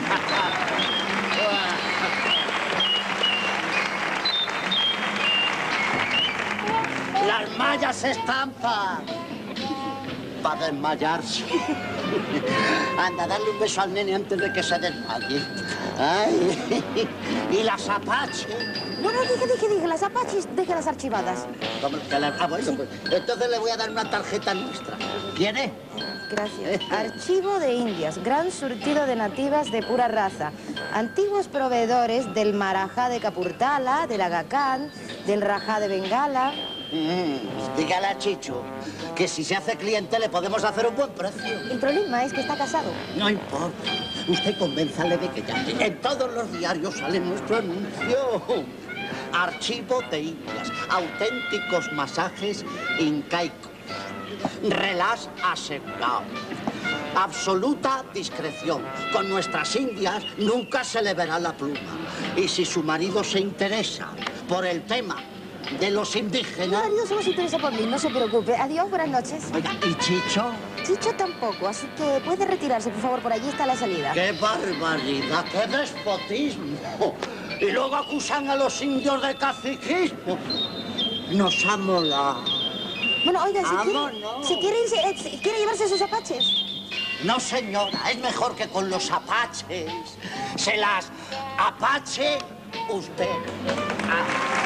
Las mallas se estampan para desmayarse. Anda, dale un beso al nene antes de que se desmaye. Ay. Y las apaches. Bueno, dije, dije, dije, las apaches, déjalas archivadas. ¿Cómo que las... Ah, bueno, pues entonces le voy a dar una tarjeta nuestra. ¿Quiere? Gracias. Archivo de Indias, gran surtido de nativas de pura raza. Antiguos proveedores del marajá de Capurtala, del agacán, del rajá de Bengala. Mm, dígale a Chicho que si se hace cliente le podemos hacer un buen precio. El problema es que está casado. No importa. Usted convénzale de que llame. En todos los diarios sale nuestro anuncio. Archivo de Indias. Auténticos masajes incaicos. Relax asegurado. Absoluta discreción. Con nuestras indias nunca se le verá la pluma. Y si su marido se interesa por el tema de los indígenas... Mi marido solo se interesa por mí, no se preocupe. Adiós, buenas noches. Oiga, ¿y Chicho? Chicho tampoco, así que puede retirarse, por favor, por allí está la salida. ¡Qué barbaridad! ¡Qué despotismo! Y luego acusan a los indios de caciquismo. Nos ha molado. Bueno, oiga, si Vámonos. quiere, si quiere irse, eh, si quiere llevarse sus apaches. No, señora, es mejor que con los apaches se las apache usted. Ah.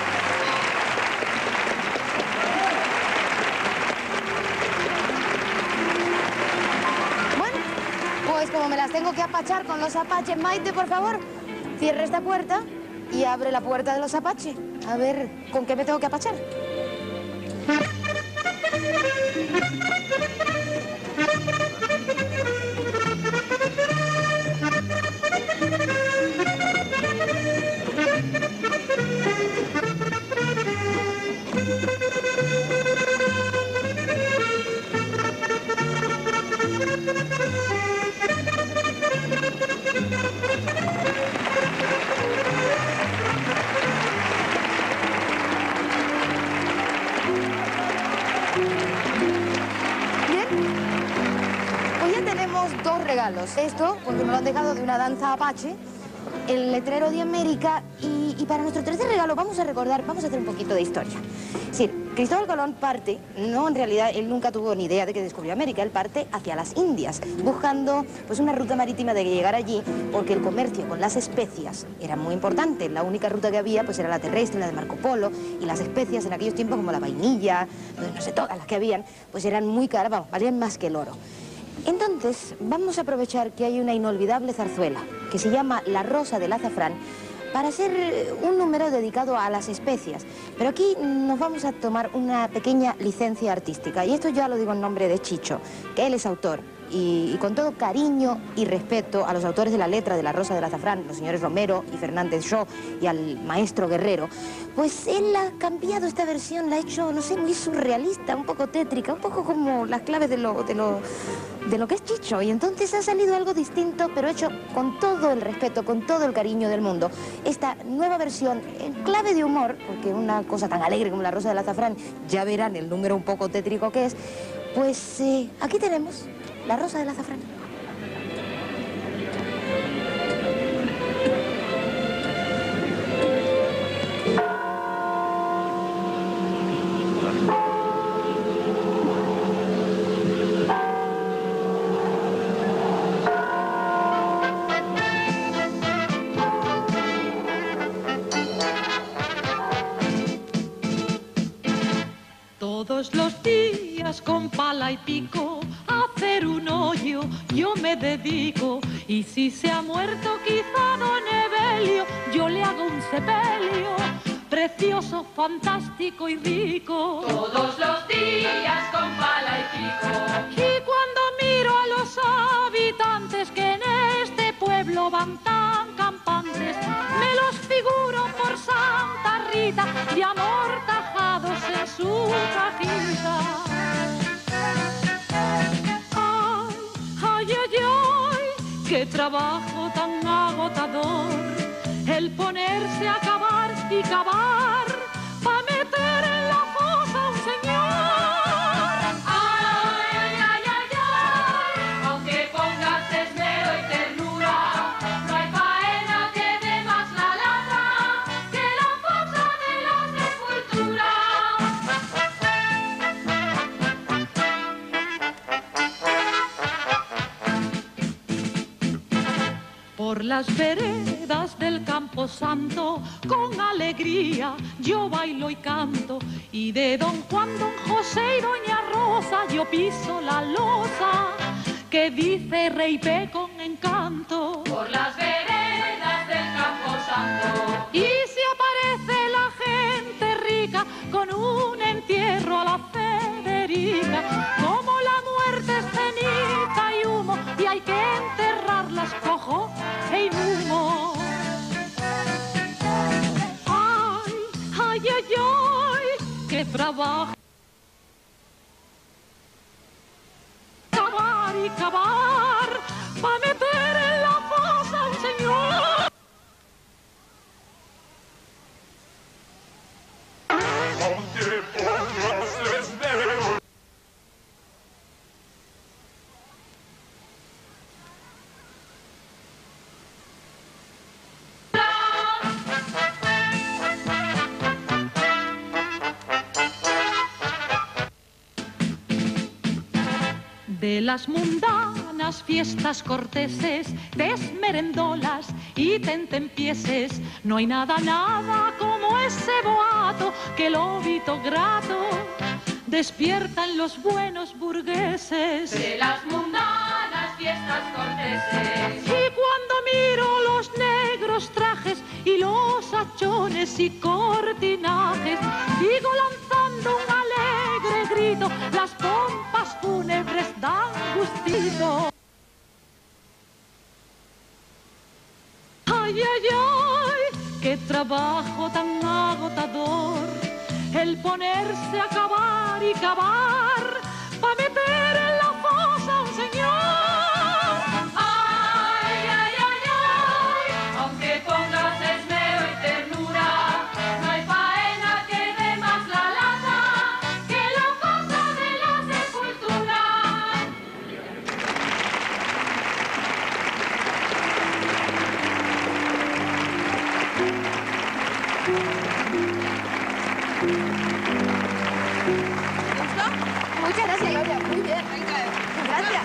Pues como me las tengo que apachar con los apaches, Maite, por favor, cierre esta puerta y abre la puerta de los apaches. A ver, ¿con qué me tengo que apachar? Dos regalos. Esto, porque me lo han dejado de una danza apache, el letrero de América y, y para nuestro tercer regalo vamos a recordar, vamos a hacer un poquito de historia. Sí, Cristóbal Colón parte, no, en realidad él nunca tuvo ni idea de que descubrió América, él parte hacia las Indias, buscando pues una ruta marítima de que llegar allí, porque el comercio con las especias era muy importante. La única ruta que había pues era la terrestre, la de Marco Polo, y las especias en aquellos tiempos como la vainilla, no sé, todas las que habían, pues eran muy caras, vamos, valían más que el oro. Entonces, vamos a aprovechar que hay una inolvidable zarzuela que se llama La Rosa del Azafrán para hacer un número dedicado a las especias. Pero aquí nos vamos a tomar una pequeña licencia artística. Y esto ya lo digo en nombre de Chicho, que él es autor. Y, y con todo cariño y respeto a los autores de la letra de La Rosa del Azafrán, los señores Romero y Fernández Shaw, y al maestro Guerrero, pues él ha cambiado esta versión, la ha hecho, no sé, muy surrealista, un poco tétrica, un poco como las claves de lo, de lo, de lo que es Chicho. Y entonces ha salido algo distinto, pero hecho con todo el respeto, con todo el cariño del mundo. Esta nueva versión en clave de humor, porque una cosa tan alegre como La Rosa del Azafrán, ya verán el número un poco tétrico que es, pues eh, aquí tenemos La Rosa del Azafrán. Todos los días con pala y pico a hacer un hoyo yo me dedico, y si se ha muerto quizá don Evelio, yo le hago un sepelio precioso, fantástico y rico. Todos los días con pala y pico. Y cuando miro a los habitantes que en este pueblo van tan campantes, me los figuro por Santa Rita y amortajados en su cajita. Ay, ay, ay, ay, qué trabajo tan agotador, el ponerse a cavar y cavar pa' meter en la fosa a un señor. Ay, ay, ay, ay, ay, aunque pongas esmero y ternura, no hay faena que dé más la lata que la fosa de la sepultura. Por las veredas del Campo Santo, con alegría yo bailo y canto, y de don Juan, don José y doña Rosa yo piso la losa que dice Rey P con encanto. Por las veredas del Campo Santo. Y si aparece la gente rica con un entierro a la Federica, como la muerte es ceniza y humo y hay que enterrarlas cojo e inhumo. Ay, ay, ay, ay, qué trabajo. Cavar y cavar pa' meter en la fosa a un señor. De las mundanas fiestas corteses, desmerendolas y tentempieses, no hay nada, nada como ese boato que el óbito grato despierta en los buenos burgueses. De las mundanas fiestas corteses. Y cuando miro los negros trajes y los hachones y cortinajes, sigo lanzando un alegre grito, las pompas fúnebres dan gustito. Ay, ay, ay, qué trabajo tan agotador, el ponerse a cavar y cavar pa' meter en la fosa a un señor. Ay, ay, ay, ay, aunque pongas esmero y ternura, no hay faena que dé más la lata que la fosa de la sepultura. Muchas gracias, Gloria. Muy bien. Gracias.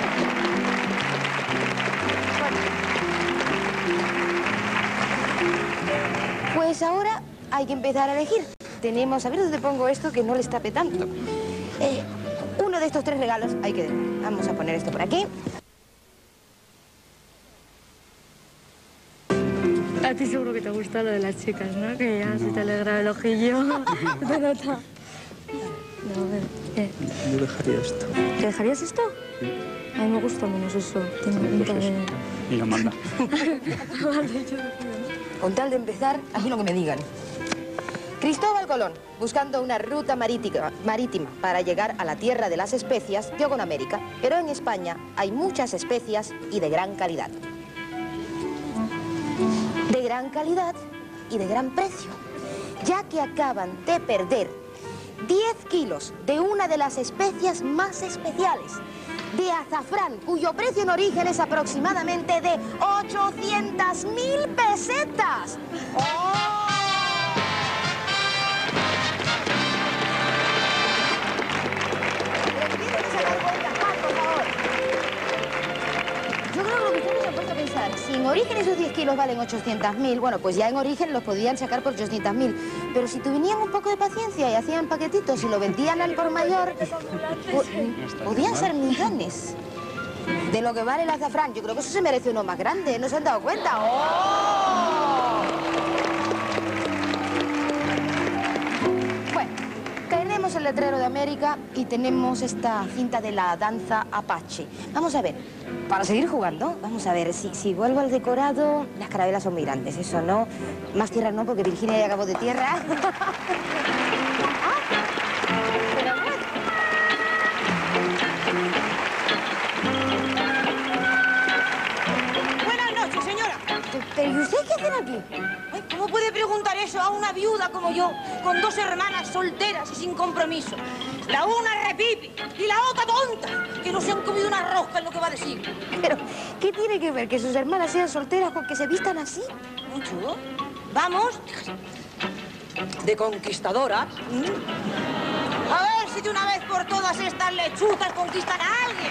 Pues ahora hay que empezar a elegir. Tenemos, a ver dónde pongo esto que no le tape tanto. Eh, uno de estos tres regalos hay que... Vamos a poner esto por aquí. A ti seguro que te gusta lo de las chicas, ¿no? Que ya no. Se te alegra el ojillo. Te nota. No, a ver, ¿qué? Yo dejaría esto. ¿Te dejarías esto? Sí. A mí me gusta menos eso. Tiene pinta Pues de... Y lo manda. Con tal de empezar, haz lo que me digan. Cristóbal Colón, buscando una ruta marítima, marítima para llegar a la tierra de las especias, dio con América. Pero en España hay muchas especias y de gran calidad. De gran calidad y de gran precio, ya que acaban de perder diez kilos de una de las especias más especiales, de azafrán, cuyo precio en origen es aproximadamente de ochocientas mil pesetas. ¡Oh! Yo creo que lo que ustedes se han puesto a pensar, si en origen esos diez kilos valen ochocientas mil, bueno, pues ya en origen los podían sacar por ochocientas mil. Pero si tuvieran un poco de paciencia y hacían paquetitos y lo vendían al por mayor, podían ser millones de lo que vale el azafrán. Yo creo que eso se merece uno más grande, ¿no se han dado cuenta? ¡Oh! Bueno, tenemos el letrero de América y tenemos esta cinta de la danza Apache. Vamos a ver, para seguir jugando, vamos a ver, si, si vuelvo al decorado, las carabelas son muy grandes, eso no. Más tierra no, porque Virginia ya acabó de tierra. Buenas noches, señora. ¿Pero y usted qué hacen aquí? Ay, ¿cómo puede preguntar eso a una viuda como yo, con dos hermanas solteras y sin compromiso? La una repipi y la otra tonta, que no se han comido una rosca en lo que va de siglo. Pero, ¿qué tiene que ver que sus hermanas sean solteras con que se vistan así? Mucho. Vamos, de conquistadoras. ¿Mm? A ver si de una vez por todas estas lechutas conquistan a alguien.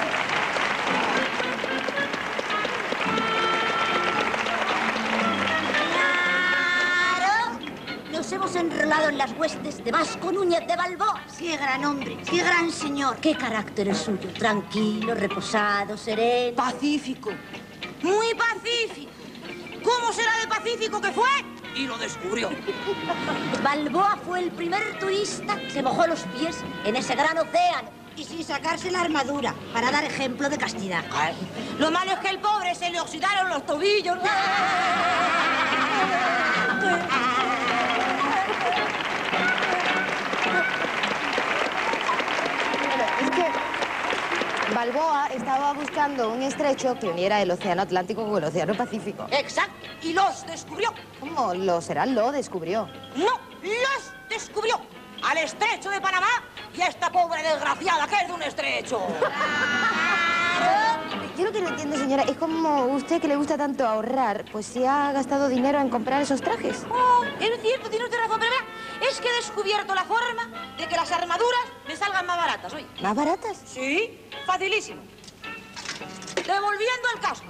Nos hemos enrolado en las huestes de Vasco Núñez de Balboa. Qué gran hombre, qué gran señor. Qué carácter es suyo. Tranquilo, reposado, sereno. Pacífico. Muy pacífico. ¿Cómo será de pacífico que fue? Y lo descubrió. Balboa fue el primer turista que mojó los pies en ese gran océano. Y sin sacarse la armadura, para dar ejemplo de castidad. Ay, lo malo es que el pobre se le oxidaron los tobillos. Es que Balboa estaba buscando un estrecho que uniera el océano Atlántico con el océano Pacífico. Exacto, y los descubrió. ¿Cómo lo será? Lo descubrió. No, los descubrió. Al estrecho de Panamá y a esta pobre desgraciada que es de un estrecho. Yo lo que no entiendo, señora, es como usted, que le gusta tanto ahorrar, pues se ha gastado dinero en comprar esos trajes. Oh, es cierto, tiene usted razón, pero vea, es que he descubierto la forma de que las armaduras me salgan más baratas, oye. ¿Más baratas? Sí, facilísimo. Devolviendo el casco.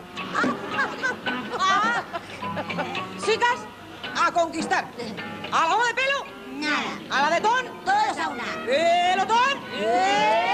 Ah, chicas, a conquistar. A la de pelo, nada. A la de ton, todos a una. Pelotón. ¡Eh!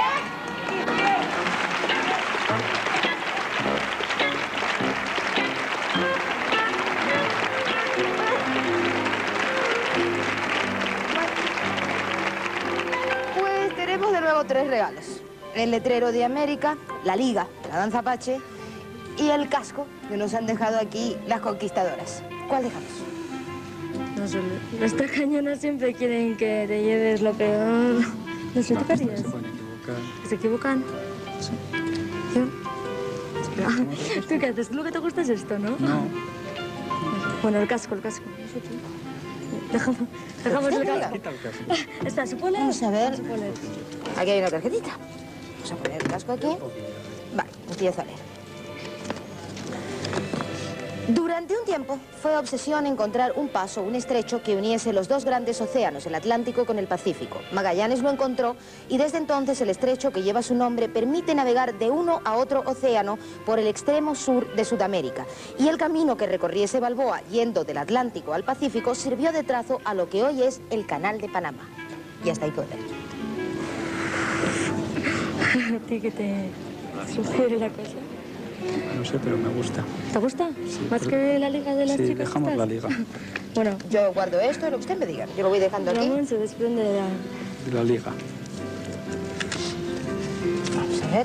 Pues tenemos de nuevo tres regalos. El letrero de América, la liga, la danza Apache y el casco que nos han dejado aquí las conquistadoras. ¿Cuál dejamos? No sé, las tacañonas siempre quieren que te lleves lo peor. No sé, ¿tú qué harías? Se pueden equivocar. ¿Se equivocan? Sí. ¿Yo? Espera. ¿Tú qué haces? Lo que te gusta es esto, ¿no? No. Bueno, el casco, el casco. No sé tú. Dejamos, dejamos el casco. Quita el casco. Espera, ¿se puede leer? Vamos a ver. ¿Se puede leer? Aquí hay una tarjetita. Vamos a poner el casco aquí. Vale, empiezo a leer. Durante un tiempo fue obsesión encontrar un paso, un estrecho que uniese los dos grandes océanos, el Atlántico con el Pacífico. Magallanes lo encontró y desde entonces el estrecho que lleva su nombre permite navegar de uno a otro océano por el extremo sur de Sudamérica. Y el camino que recorriese Balboa yendo del Atlántico al Pacífico sirvió de trazo a lo que hoy es el Canal de Panamá. Y hasta ahí puedo leer. ¿A ti qué te sugiere la cosa? No sé, pero me gusta. ¿Te gusta? ¿Más pero- que la liga de las Sí, chicas? dejamos estas? la liga. Bueno. Yo guardo esto y lo que usted me diga. Yo lo voy dejando aquí. Ramón se desprende de la... De la liga. Vamos a ver.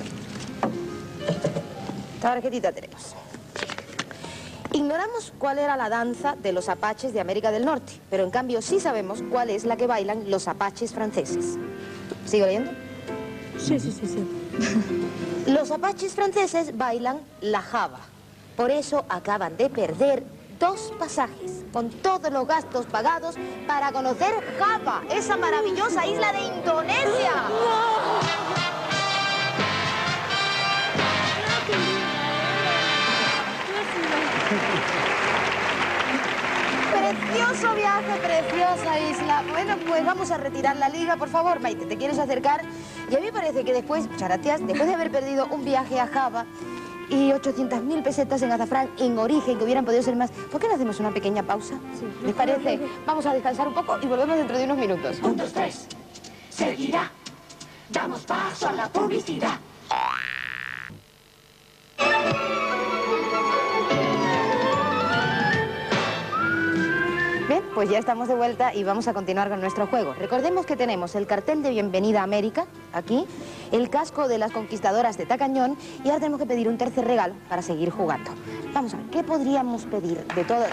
Tarjetita tenemos. Ignoramos cuál era la danza de los apaches de América del Norte, pero en cambio sí sabemos cuál es la que bailan los apaches franceses. ¿Sigo leyendo? Sí, sí, sí, sí. Los apaches franceses bailan la java. Por eso acaban de perder dos pasajes, con todos los gastos pagados para conocer Java, esa maravillosa isla de Indonesia. Precioso viaje, preciosa isla. Bueno, pues vamos a retirar la liga, por favor. Maite, ¿te quieres acercar? Y a mí me parece que después, charatias, después de haber perdido un viaje a Java y ochocientas mil pesetas en azafrán en origen, que hubieran podido ser más, ¿por qué no hacemos una pequeña pausa? Sí. ¿Les parece? Vamos a descansar un poco y volvemos dentro de unos minutos. Un, dos, tres. Seguirá. Damos paso a la publicidad. Bien, pues ya estamos de vuelta y vamos a continuar con nuestro juego. Recordemos que tenemos el cartel de Bienvenida a América, aquí, el casco de las conquistadoras de Tacañón y ahora tenemos que pedir un tercer regalo para seguir jugando. Vamos a ver, ¿qué podríamos pedir de todo?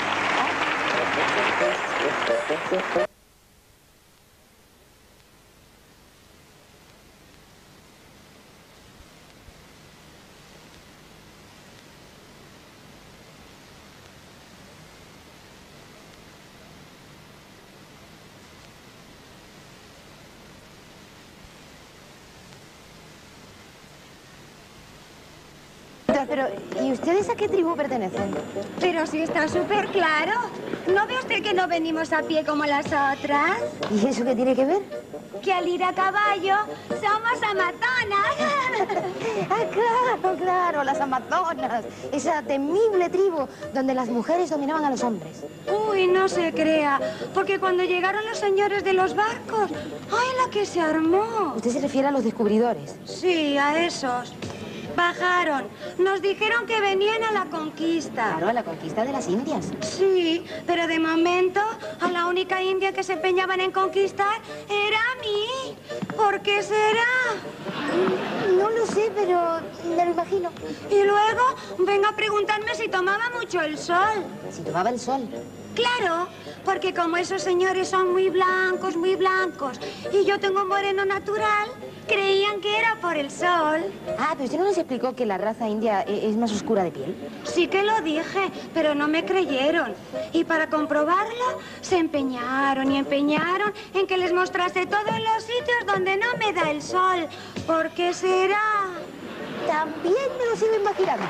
Pero, ¿y ustedes a qué tribu pertenecen? Pero sí está súper claro. ¿No ve usted que no venimos a pie como las otras? ¿Y eso qué tiene que ver? Que al ir a caballo somos amazonas. Ah, claro, claro, las amazonas. Esa temible tribu donde las mujeres dominaban a los hombres. Uy, no se crea. Porque cuando llegaron los señores de los barcos, ¡ay, la que se armó! ¿Usted se refiere a los descubridores? Sí, a esos. Bajaron. Nos dijeron que venían a la conquista. Claro, a la conquista de las Indias. Sí, pero de momento a la única india que se empeñaban en conquistar era a mí. ¿Por qué será? No lo sé, pero me lo imagino. Y luego venga a preguntarme si tomaba mucho el sol. Si tomaba el sol. Claro, porque como esos señores son muy blancos, muy blancos, y yo tengo un moreno natural, creían que era por el sol. Ah, pero usted no les explicó que la raza india e- es más oscura de piel. Sí que lo dije, pero no me creyeron. Y para comprobarlo, se empeñaron y empeñaron en que les mostrase todos los sitios donde no me da el sol. ¿Por qué será? También me lo sigo imaginando.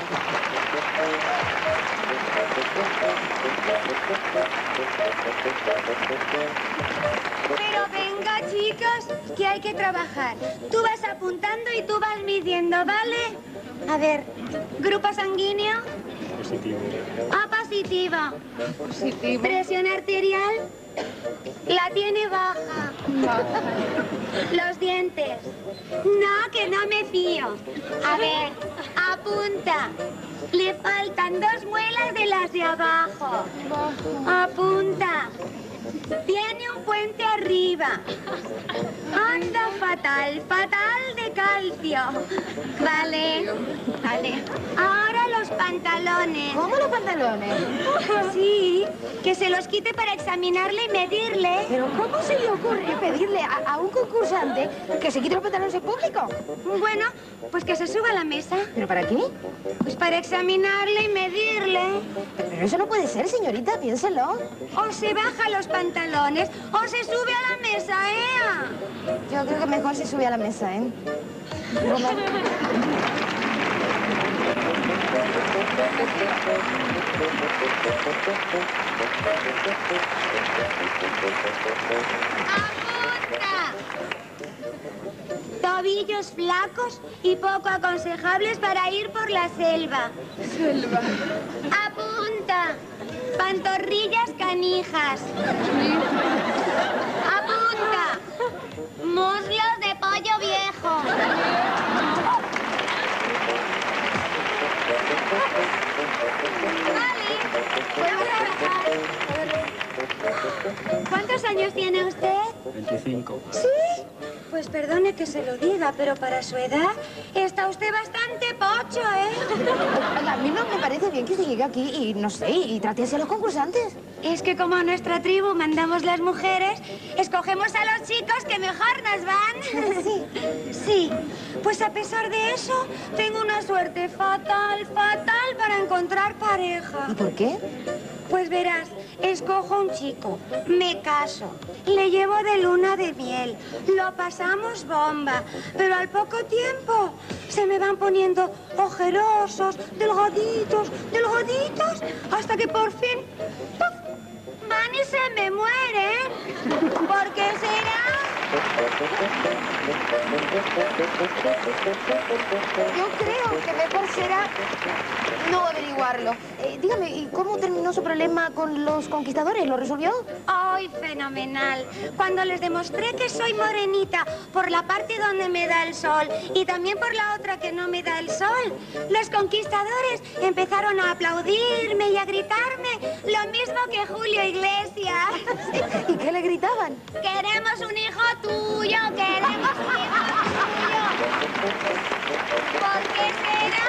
Pero venga, chicos, que hay que trabajar. Tú vas apuntando y tú vas midiendo, ¿vale? A ver, grupo sanguíneo. Positivo. A positivo. Positivo. Presión arterial. La tiene baja. Los dientes. No, que no me fío. A ver, apunta. Le faltan dos muelas de las de abajo. Apunta. Tiene un puente arriba. Anda fatal, fatal de calcio. Vale, vale. Ahora los pantalones. ¿Cómo los pantalones? Sí, que se los quite para examinarle y medirle. Pero ¿cómo se le ocurre pedirle a, a un concursante que se quite los pantalones en público? Bueno, pues que se suba a la mesa. ¿Pero para qué? Pues para examinarle y medirle. Pero eso no puede ser, señorita, piénselo. O se baja los pantalones o se sube a la mesa, ¿eh? Yo creo que mejor se sube a la mesa, ¿eh? ¡Apunta! Tobillos flacos y poco aconsejables para ir por la selva. Selva. ¡Apunta! Pantorrillas canijas. ¡Apunta! Muslos de pollo viejo. ¿Cuántos años tiene usted? veinticinco. ¿Sí? Pues perdone que se lo diga, pero para su edad está usted bastante pocho, ¿eh? A mí no me parece bien que usted llegue aquí y, no sé, y trate así a los concursantes. Es que como a nuestra tribu mandamos las mujeres, escogemos a los chicos que mejor nos van. Sí. Sí. Pues a pesar de eso, tengo una suerte fatal, fatal para encontrar pareja. ¿Y por qué? Pues verás, escojo un chico, me caso, le llevo de luna de miel, lo pasamos bomba, pero al poco tiempo se me van poniendo ojerosos, delgaditos, delgaditos, hasta que por fin ¡puf! Van y se me mueren. ¿Por qué será? Yo creo que mejor será no averiguarlo. Eh, dígame, ¿y cómo terminó su problema con los conquistadores? ¿Lo resolvió? ¡Ay, fenomenal! Cuando les demostré que soy morenita por la parte donde me da el sol y también por la otra que no me da el sol, los conquistadores empezaron a aplaudirme y a gritarme lo mismo que Julio Iglesias. ¿Y qué le gritaban? ¡Queremos un hijo tuyo! ¡Queremos un hijo tuyo! ¿Por qué será?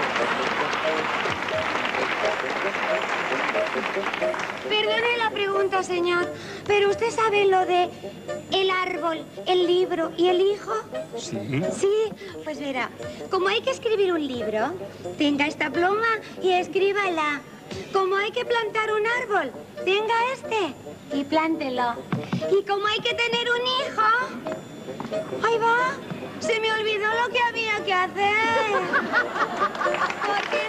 Perdone la pregunta, señor, pero ¿usted sabe lo de el árbol, el libro y el hijo? Sí. Sí, pues verá, como hay que escribir un libro, tenga esta pluma y escríbala. Como hay que plantar un árbol, tenga este y plántelo. Y como hay que tener un hijo, ahí va, se me olvidó lo que había que hacer. ¿Por qué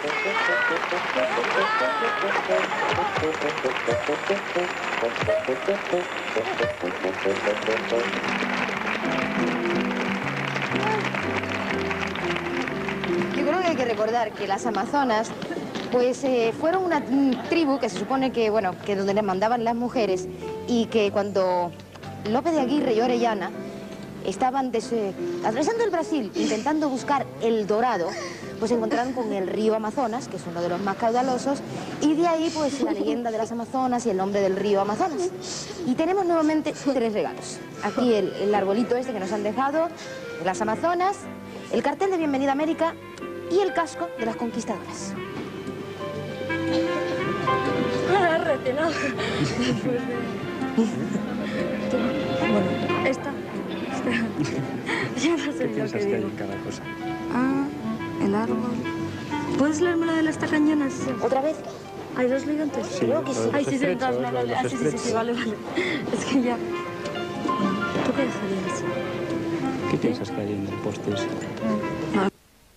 Yo creo que hay que recordar que las amazonas pues eh, fueron una mm, tribu que se supone que, bueno, que donde les mandaban las mujeres y que cuando López de Aguirre y Orellana estaban des, eh, atravesando el Brasil intentando buscar el dorado, pues se encontraron con el río Amazonas, que es uno de los más caudalosos, y de ahí pues la leyenda de las Amazonas y el nombre del río Amazonas. Y tenemos nuevamente tres regalos. Aquí el, el arbolito este que nos han dejado, de las Amazonas, el cartel de Bienvenida a América y el casco de las conquistadoras. Ah, retenado. Bueno, esta. Espera. Yo no sé ¿Qué lo piensas que que hay digo. en cada cosa? Ah, el árbol. ¿Puedes leerme la de las tacañonas? ¿Otra vez? ¿Hay dos ligantes? Sí, Creo que sí. Ay, los sí, sí, estrechos, entonces, no, los vale. Ah, sí, sí, sí, sí, estrechos. vale, vale. Es que ya... ¿Tú qué dejarías? ¿Qué piensas que hay en el poste ese? Ah.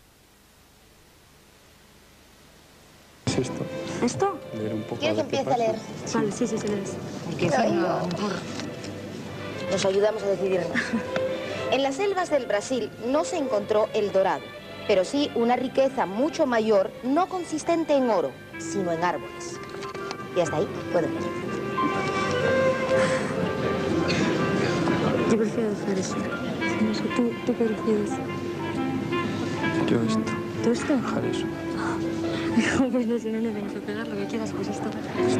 ¿Es esto? ¿Esto? Leer un poco. ¿Quieres que ver qué empiece a pasa. leer? Vale, sí, sí, sí, lees. Porque así no- nos ayudamos a decidirnos. En las selvas del Brasil no se encontró el dorado, pero sí una riqueza mucho mayor, no consistente en oro, sino en árboles. Y hasta ahí puedo leer. Yo prefiero dejar eso. No sé, ¿tú, ¿tú qué prefieres? Yo esto. ¿Tú esto? Dejar eso. Pues no sé, no le vengo a pegar lo que quieras, pues esto.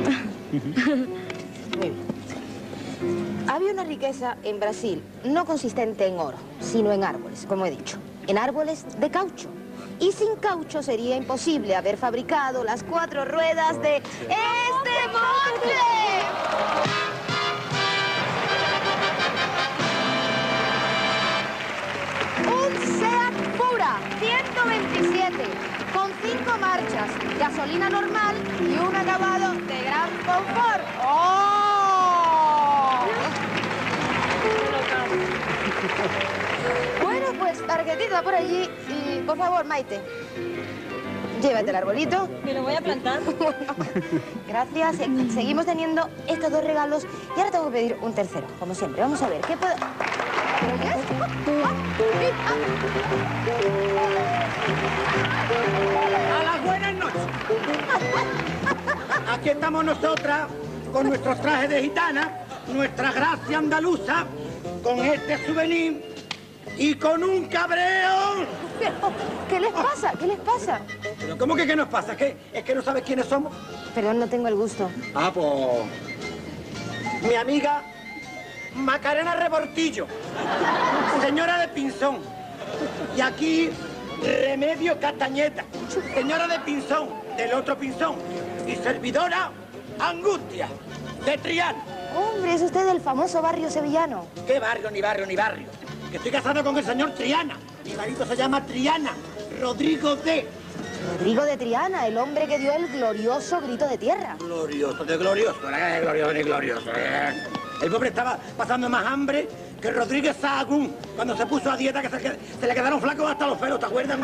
Muy bien. Había una riqueza en Brasil no consistente en oro, sino en árboles, como he dicho. En árboles de caucho. Y sin caucho sería imposible haber fabricado las cuatro ruedas de este monte. Un Seat Pura ciento veintisiete con cinco marchas, gasolina normal y un acabado de gran confort. ¡Oh! Bueno, pues tarjetita por allí y, por favor, Maite, llévate el arbolito. Me lo voy a plantar. Gracias. Se- Seguimos teniendo estos dos regalos y ahora tengo que pedir un tercero, como siempre. Vamos a ver, ¿qué puedo...? ¿Pero qué es? A las buenas noches. Aquí estamos nosotras con nuestros trajes de gitana, nuestra gracia andaluza, con este souvenir y con un cabreo. Pero, ¿qué les pasa? ¿Qué les pasa? ¿Pero cómo que qué nos pasa? ¿Qué? ¿Es que no sabes quiénes somos? Perdón, no tengo el gusto. Ah, pues... Mi amiga Macarena Rebortillo. Señora de Pinzón. Y aquí, Remedio Castañeta. Señora de Pinzón, del otro Pinzón. Y servidora Angustia, de Triana. Hombre, es usted del famoso barrio sevillano. ¿Qué barrio, ni barrio, ni barrio? Que estoy casado con el señor Triana. Mi marido se llama Triana, Rodrigo de... Rodrigo de Triana, el hombre que dio el glorioso grito de tierra. Glorioso, de glorioso, no es glorioso ni glorioso. Eh. El pobre estaba pasando más hambre que Rodríguez Sahagún cuando se puso a dieta, que se, que se le quedaron flacos hasta los pelos, ¿te acuerdas?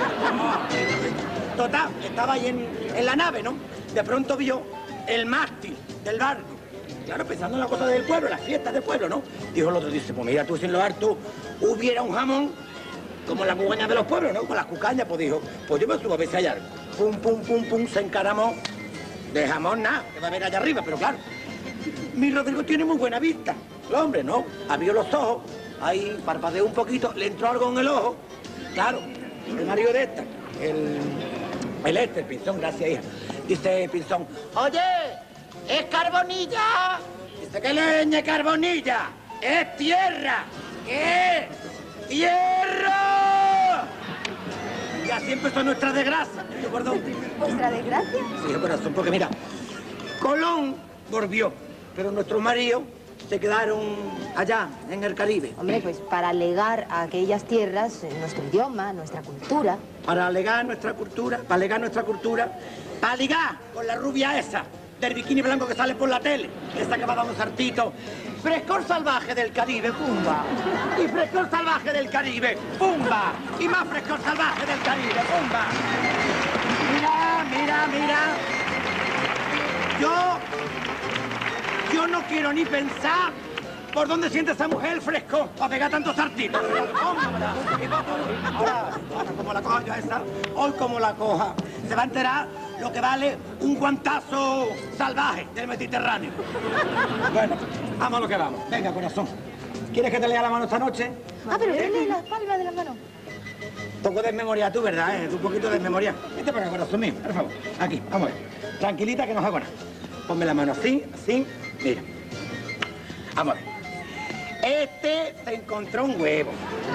Total, estaba ahí en, en la nave, ¿no? De pronto vio el mástil del barco. Claro, pensando en la cosa del pueblo, las fiestas del pueblo, ¿no? Dijo el otro, dice, pues mira, tú si en lo harto hubiera un jamón como las cucañas de los pueblos, ¿no? Con las cucañas, pues dijo, pues yo me subo a ver si hay algo. Pum, pum, pum, pum, se encaramó. De jamón nada, que va a ver allá arriba, pero claro. Mi Rodrigo tiene muy buena vista. El hombre, ¿no? Abrió los ojos, ahí parpadeó un poquito, le entró algo en el ojo. Claro, el marido de esta, el... el este, el Pinzón, gracias, hija. Dice Pinzón, oye, es carbonilla. Dice, ¿qué leña, carbonilla? Es tierra. ¿Qué? ¡Tierra! Y así empezó nuestra desgracia. Perdón. ¿Nuestra desgracia? Sí, corazón, porque mira, Colón volvió, pero nuestros maridos se quedaron allá, en el Caribe. Hombre, pues para legar a aquellas tierras eh, nuestro idioma, nuestra cultura. Para legar nuestra cultura, para legar nuestra cultura, para ligar con la rubia esa, del bikini blanco que sale por la tele, esa que va dando saltitos. Frescor salvaje del Caribe, pumba. Y frescor salvaje del Caribe, pumba. Y más frescor salvaje del Caribe, pumba. Mira, mira, mira. Yo, yo no quiero ni pensar por dónde siente esa mujer el fresco para pegar tantos saltitos. Ahora, ahora, como la coja yo esa, hoy como la coja, se va a enterar lo que vale un guantazo salvaje del Mediterráneo. Bueno, vamos a lo que vamos. Venga, corazón. ¿Quieres que te lea la mano esta noche? Ah, pero dile las palmas de la mano. Un poco desmemoria tú, ¿verdad? Eh? Un poquito desmemoria. Vete para acá, corazón mío, por favor. Aquí, vamos a ver. Tranquilita que no hago nada. Ponme la mano así, así. Mira. Vamos a ver. Este se encontró un huevo.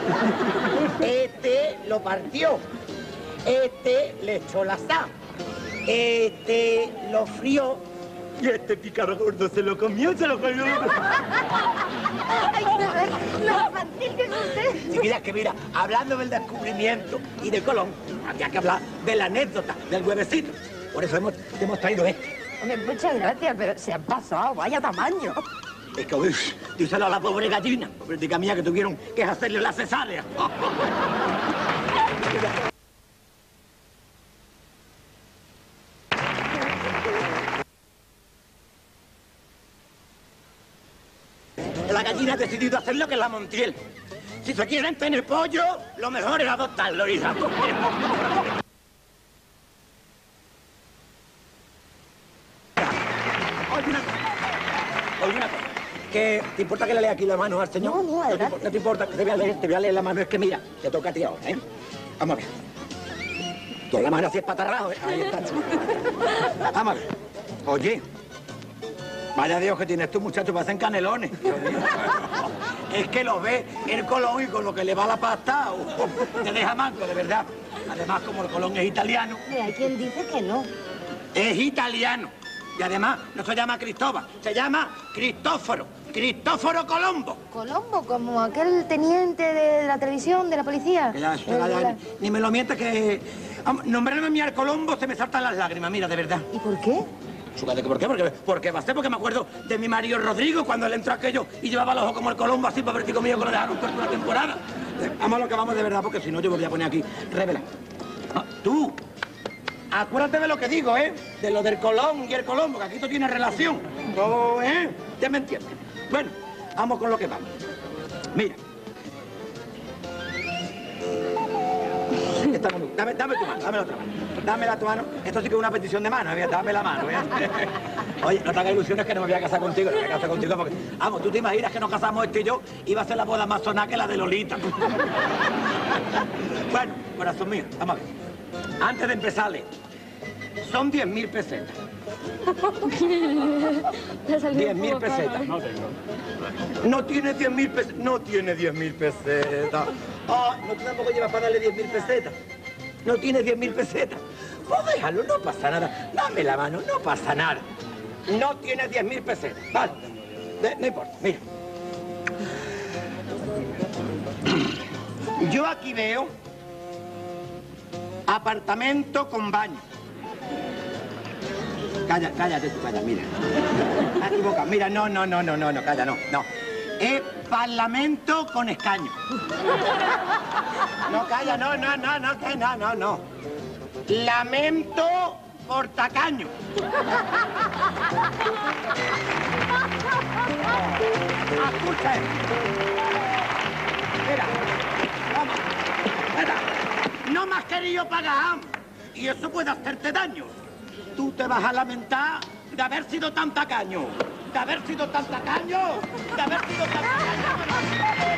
Este lo partió. Este le echó la sal. Este lo frió. Y este pícaro gordo se lo comió, se lo comió. Ay, a ver, lo infantil que es usted. Sí, mira, que mira, hablando del descubrimiento y de Colón, había que hablar de la anécdota del huevecito. Por eso hemos, te hemos traído este. Hombre, muchas gracias, pero se han pasado, vaya tamaño. Es que, uy, díselo a la pobre gallina, pobretica mía, que tuvieron que hacerle la cesárea. La gallina ha decidido hacer lo que es la Montiel. Si se quieren tener pollo, lo mejor es adoptarlo, hija. Oye, una cosa. Oye, una cosa. ¿Qué, ¿Te importa que le lea aquí la mano al señor? No, no, adelante. No te importa, te voy a leer, te voy a leer la mano. Es que mira, te toca a ti ahora, ¿eh? Vamos a ver. Con la mano así espatarrado, ¿eh? Ahí está. Vamos a ver. Oye. Vaya Dios que tienes tú, muchacho, parecen canelones. Es que lo ve el Colón y con lo que le va la pasta, uh, te deja manco, de verdad. Además, como el Colón es italiano... Hay quien dice que no. Es italiano. Y además, no se llama Cristóbal, se llama Cristóforo. Cristóforo Colombo. Colombo, como aquel teniente de la televisión, de la policía. Que ya, ya, ya, ya, ni me lo mientas que... Nombrarme a mí al Colombo se me saltan las lágrimas, mira, de verdad. ¿Y por qué? ¿Por qué? Porque, porque va a ser porque me acuerdo de mi marido Rodrigo cuando él entró aquello y llevaba el ojo como el Colombo así para ver si conmigo que lo dejaron por una temporada. Vamos a lo que vamos de verdad, porque si no yo me voy a poner aquí. Revela. Ah, tú, acuérdate de lo que digo, ¿eh? De lo del Colón y el Colombo, que aquí esto tiene relación. No, ¿eh? Ya me entiendes. Bueno, vamos con lo que vamos. Mira. Esta mano, dame, dame tu mano, dame la otra mano. Dame la tu mano. Esto sí que es una petición de mano, ¿eh? Dame la mano, ¿eh? Oye, no te hagas ilusiones que no me voy a casar contigo, no me voy a casar contigo porque... Vamos, tú te imaginas que nos casamos este y yo y va a ser la boda más sonada que la de Lolita. Bueno, corazón mío, vamos a ver. Antes de empezarle, son diez mil pesetas. diez mil pesetas. No tengo. No tiene diez mil pesetas. No tiene diez mil pesetas. Ah, no tampoco llevas para darle diez mil pesetas. No tiene diez mil pesetas. Pues déjalo, no pasa nada. Dame la mano, no pasa nada. No tiene diez mil pesetas. Vale. De, no importa, mira. Yo aquí veo apartamento con baño. Calla, cállate tú, calla, mira. Te equivocas, mira, no, no, no, no, no, no, calla, no, no. Es parlamento con escaño. No, calla, no, no, no, no, que no, no, no. Lamento por tacaño. Escucha. Mira, vamos, mira. No me has querido pagar y eso puede hacerte daño. Tú te vas a lamentar de haber sido tan tacaño, de haber sido tan tacaño, de haber sido tan tacaño.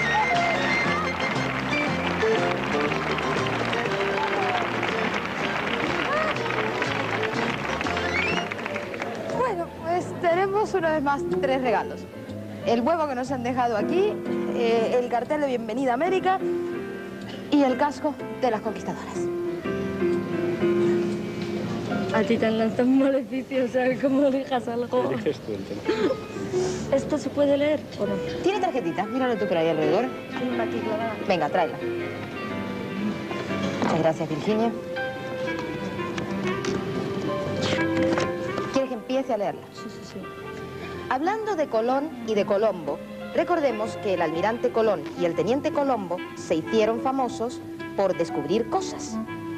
Bueno, pues tenemos una vez más tres regalos. El huevo que nos han dejado aquí, eh, el cartel de Bienvenida a América y el casco de las conquistadoras. A ti te han lanzado un maleficio, ¿sabes cómo elijas algo? Eliges tú el tema. ¿Esto se puede leer o no? ¿Tiene tarjetita? Míralo tú por ahí alrededor. Hay una aquí clavada. Venga, tráela. Muchas gracias, Virginia. ¿Quieres que empiece a leerla? Sí, sí, sí. Hablando de Colón y de Colombo, recordemos que el almirante Colón y el teniente Colombo se hicieron famosos por descubrir cosas.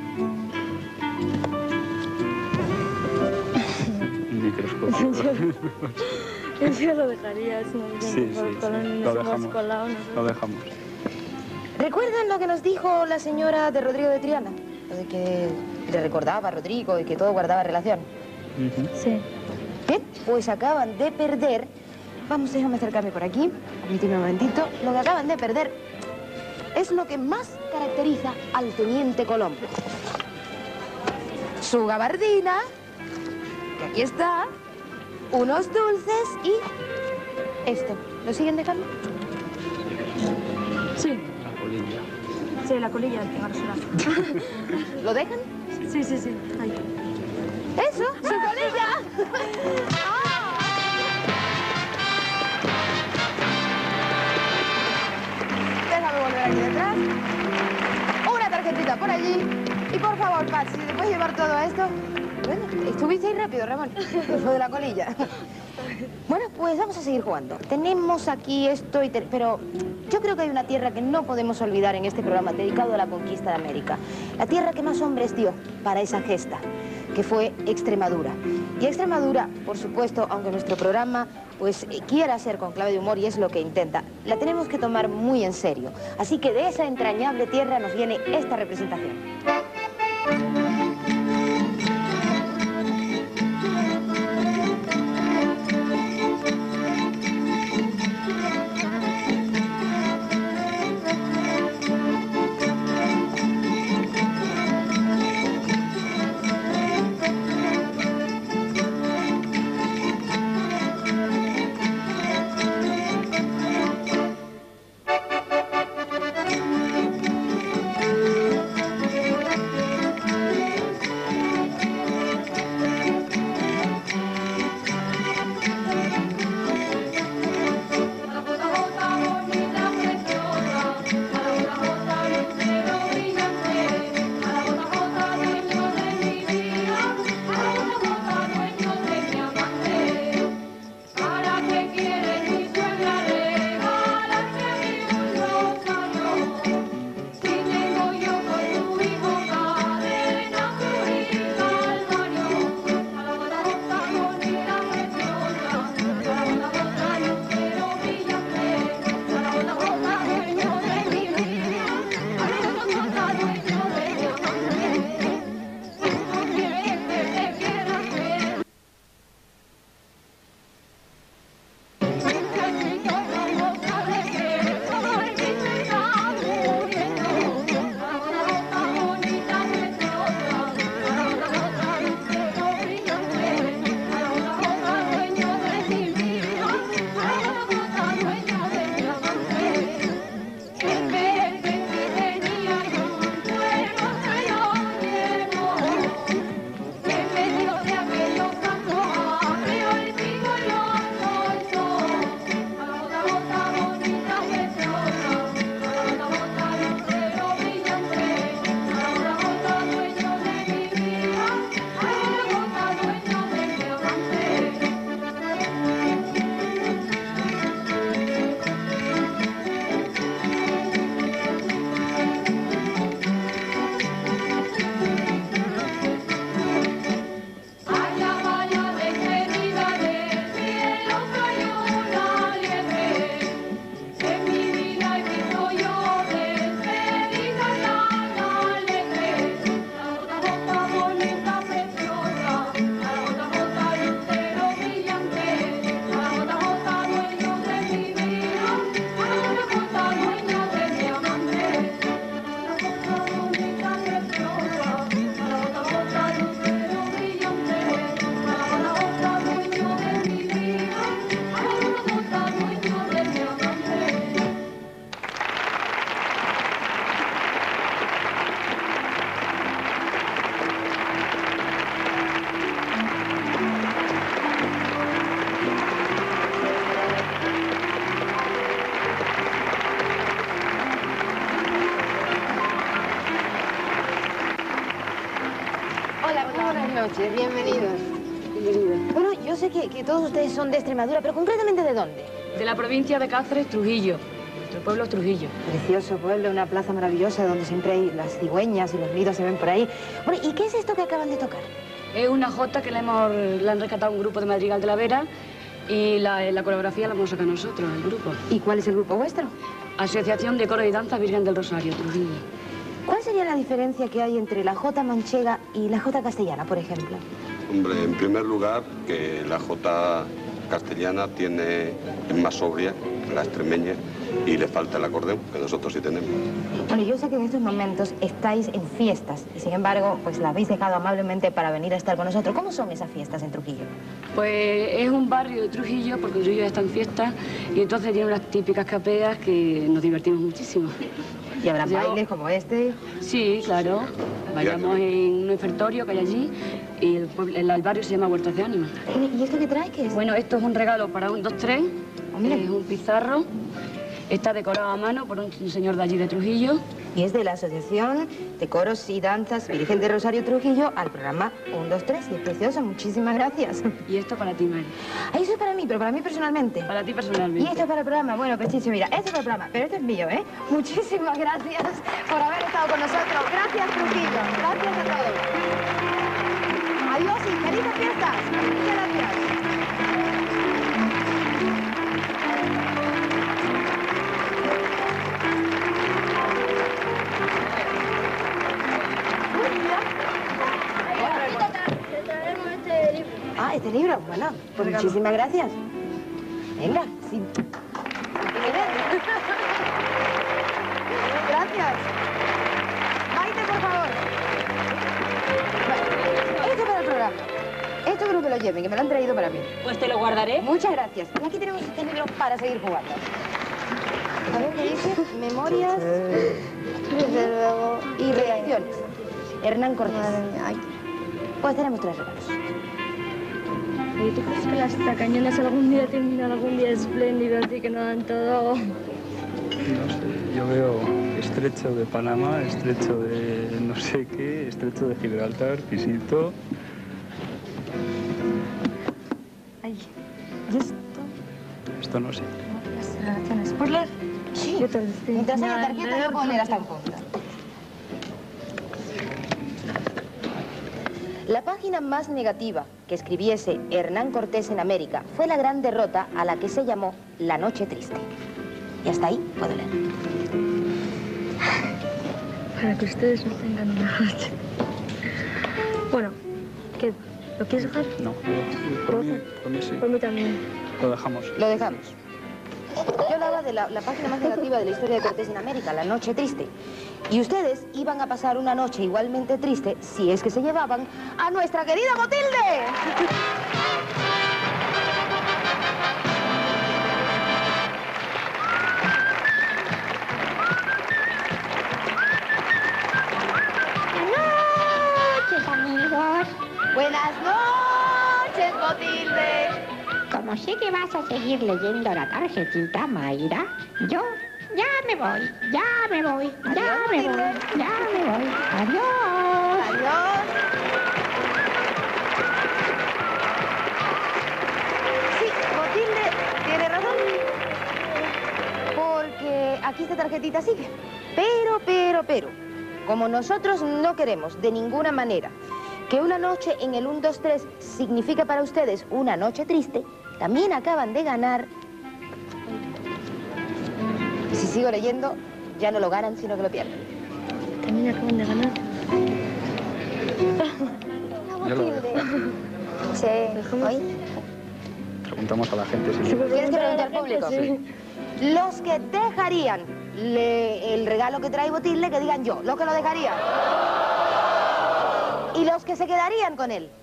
Microscopio. Yo, yo lo dejaría, es un Sí, sí, sí. Lo dejamos. Colado, no sé. Lo dejamos. ¿Recuerdan lo que nos dijo la señora de Rodrigo de Triana? Lo de que le recordaba a Rodrigo y que todo guardaba relación. Uh-huh. Sí. Bien, pues acaban de perder... Vamos, déjame acercarme por aquí. Permíteme un momentito. Lo que acaban de perder es lo que más caracteriza al teniente Colombo. Su gabardina, que aquí está, unos dulces y esto. ¿Lo siguen dejando? Sí. La colilla. Sí, la colilla del cigarro. ¿Lo dejan? Sí, sí, sí. Ahí. ¡Eso! ¡Su colilla! Déjame volver aquí detrás. Una tarjetita por allí. Y por favor, Pat, si te puedes llevar todo esto. Bueno, estuviste ahí rápido, Ramón. Lo de la colilla. Bueno, pues vamos a seguir jugando. Tenemos aquí esto y... Te... Pero yo creo que hay una tierra que no podemos olvidar en este programa dedicado a la conquista de América. La tierra que más hombres dio para esa gesta, que fue Extremadura. Y Extremadura, por supuesto, aunque nuestro programa pues quiera ser con clave de humor y es lo que intenta, la tenemos que tomar muy en serio. Así que de esa entrañable tierra nos viene esta representación. noches, bienvenidos. Bienvenidos. Bueno, yo sé que, que todos ustedes son de Extremadura, pero concretamente ¿de dónde? De la provincia de Cáceres, Trujillo. Nuestro pueblo es Trujillo. Precioso pueblo, una plaza maravillosa donde siempre hay las cigüeñas y los nidos se ven por ahí. Bueno, ¿y qué es esto que acaban de tocar? Es una jota que la, hemos, la han rescatado un grupo de Madrigal de la Vera y la, la coreografía la hemos sacado nosotros, el grupo. ¿Y cuál es el grupo vuestro? Asociación de Coro y Danza Virgen del Rosario, Trujillo. ¿Cuál sería la diferencia que hay entre la jota manchega y la jota castellana, por ejemplo? Hombre, en primer lugar, que la jota castellana tiene, es más sobria que la extremeña y le falta el acordeón, que nosotros sí tenemos. Bueno, yo sé que en estos momentos estáis en fiestas y, sin embargo, pues la habéis dejado amablemente para venir a estar con nosotros. ¿Cómo son esas fiestas en Trujillo? Pues es un barrio de Trujillo, porque Trujillo está en fiestas y entonces tiene unas típicas capeas que nos divertimos muchísimo. ¿Y habrá Yo... bailes como este? Sí, claro. Bailamos en un ofertorio que hay allí y el, el, el barrio se llama Huertas de Ánima. ¿Y esto qué trae? ¿Qué es? Bueno, esto es un regalo para un dos tres. Oh, mira. Es un pizarro. Está decorado a mano por un señor de allí de Trujillo. Y es de la Asociación de Coros y Danzas Virgen de Rosario Trujillo al programa uno, dos, tres. Y es precioso, muchísimas gracias. Y esto para ti, Mari. Ah, eso es para mí, pero para mí personalmente. Para ti personalmente. Y esto es para el programa. Bueno, Pechicho, mira, esto es para el programa, pero esto es mío, ¿eh? Muchísimas gracias por haber estado con nosotros. Gracias, Trujillo. Gracias a todos. Adiós y felices fiestas. Muchas gracias. Ah, este libro. Bueno, pues muchísimas gracias. Venga, sí. Gracias. Maite, por favor. Bueno, esto para el programa. Esto creo que lo lleven, que me lo han traído para mí. Pues te lo guardaré. Muchas gracias. Y aquí tenemos este libro para seguir jugando. A ver qué dice. Memorias. Desde luego. Y reacciones. Hernán Cortés. Pues tenemos tres regalos. ¿Y tú crees que las tacañonas algún día terminan algún día espléndido, así que no dan todo? No sé, yo veo estrecho de Panamá, estrecho de no sé qué, estrecho de Gibraltar, Pisito. Ay, ¿y esto? Esto no sé. Las relaciones. ¿Por leer? Sí. Yo te lo estoy Mientras haya tarjeta, yo puedo leer hasta un punto. La página más negativa que escribiese Hernán Cortés en América fue la gran derrota a la que se llamó La Noche Triste. Y hasta ahí puedo leer. Para que ustedes no tengan una noche. Bueno, ¿qué? ¿Lo quieres dejar? No, por mí, por mí sí. Por mí también. Lo dejamos. Lo dejamos. Yo hablaba de la, la página más negativa de la historia de Cortés en América, La Noche Triste. Y ustedes iban a pasar una noche igualmente triste si es que se llevaban a nuestra querida Botilde. Buenas noches, amigos. Buenas noches, Botilde. Como sé que vas a seguir leyendo la tarjetita, Mayra, yo ya me voy, ya me voy, ya Adiós, me voy, ya me voy. Adiós. Adiós. Sí, Botilde tiene razón. Porque aquí esta tarjetita sigue. Pero, pero, pero, como nosotros no queremos de ninguna manera que una noche en el uno, dos, tres significa para ustedes una noche triste, también acaban de ganar. Si sigo leyendo, ya no lo ganan, sino que lo pierden. También acaban de ganar. Ya lo dejo. Sí, ¿hoy? Preguntamos a la gente si... ¿Tienes que preguntar al público? Sí. Los que dejarían le- el regalo que trae Botilde, que digan yo. Los que lo dejarían. Y los que se quedarían con él.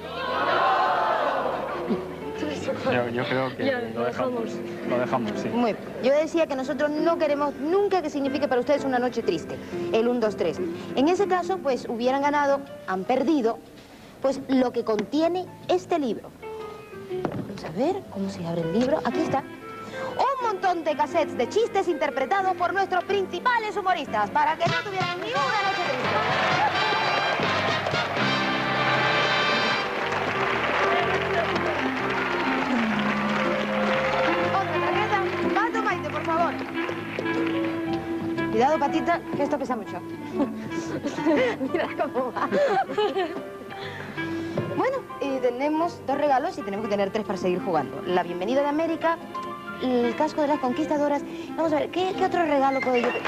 Yo, yo creo que Ya, lo dejamos. Lo dejamos, sí. Muy bien. Yo decía que nosotros no queremos nunca que signifique para ustedes una noche triste, el uno, dos, tres. En ese caso, pues, hubieran ganado, han perdido, pues, lo que contiene este libro. Vamos a ver cómo se abre el libro. Aquí está. Un montón de cassettes de chistes interpretados por nuestros principales humoristas para que no tuvieran ni una noche triste. Cuidado, patita, que esto pesa mucho. Mira cómo va. Bueno, y tenemos dos regalos y tenemos que tener tres para seguir jugando. La bienvenida de América, el casco de las conquistadoras. Vamos a ver, ¿qué, qué otro regalo puedo yo...?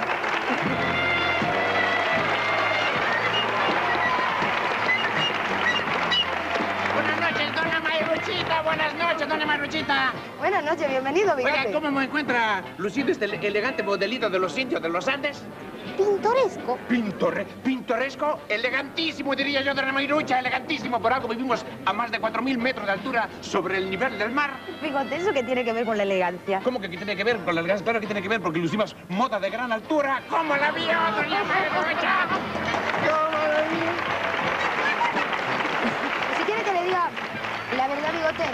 Buenas noches, dona Mayruchita. Buenas noches, dona Mayruchita. Buenas noches, bienvenido, Bigote. Oiga, ¿cómo me encuentra luciendo este elegante modelito de los indios de los Andes? Pintoresco. Pintorre, pintoresco, elegantísimo, diría yo, dona Mayrucha, elegantísimo. Por algo vivimos a más de cuatro mil metros de altura sobre el nivel del mar. Bigote, ¿eso qué tiene que ver con la elegancia? ¿Cómo que tiene que ver con la elegancia? Claro que tiene que ver porque lucimos moda de gran altura. ¿Cómo la vio, doña Mayrucha? ¿Cómo la vio? Si quiere que le diga la verdad, Bigote,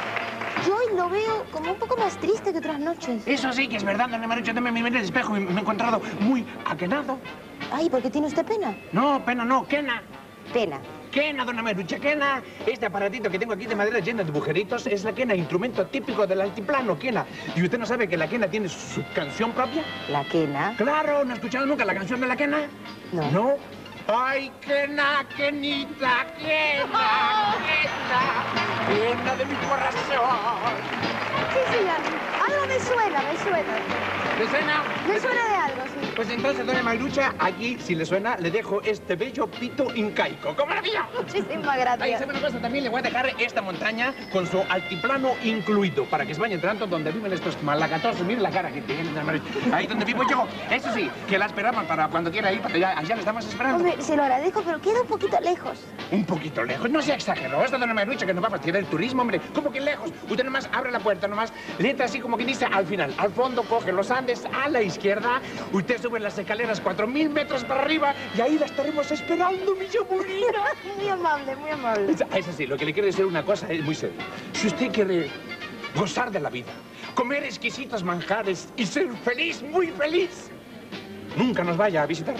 yo hoy lo veo como un poco más triste que otras noches. Eso sí que es verdad, dona Mayrucha. Yo me miré en el espejo y me he encontrado muy aquenado. Ay, ¿por qué tiene usted pena? No, pena no, quena. Pena. Quena, dona Mayrucha, quena. Este aparatito que tengo aquí de madera lleno de agujeritos es la quena, instrumento típico del altiplano, quena. ¿Y usted no sabe que la quena tiene su canción propia? ¿La quena? Claro, ¿no ha escuchado nunca la canción de la quena? No. ¿No? Ay, quena, quenita, quena, quena, quena de mi corazón. Sí, sí, algo me suena, me suena. ¿Le suena? Me suena de algo, sí. Pues entonces, dona Mayrucha, aquí, si le suena, le dejo este bello pito incaico. ¿Cómo la vio? Muchísimas gracias. Ahí, ¿sabe una cosa? También le voy a dejar esta montaña con su altiplano incluido, para que se vaya entrando donde viven estos malagatosos. Mire la cara que tiene, dona Mayrucha. Ahí donde vivo yo. Eso sí, que la esperamos para cuando quiera ir para allá. Allá le estamos esperando. Hombre, se lo agradezco, pero queda un poquito lejos. Un poquito lejos. No sea exagerado. Esta dona Mayrucha que nos va a fastidiar el turismo, hombre. ¿Cómo que lejos? Usted nomás abre la puerta, nomás le entra así como que dice al final. Al fondo coge los Andes, a la izquierda. Usted sube las escaleras cuatro mil metros para arriba y ahí la estaremos esperando, mi llamurina. Muy amable, muy amable. Es así, lo que le quiero decir una cosa es muy serio. Si usted quiere gozar de la vida, comer exquisitos manjares y ser feliz, muy feliz, nunca nos vaya a visitar.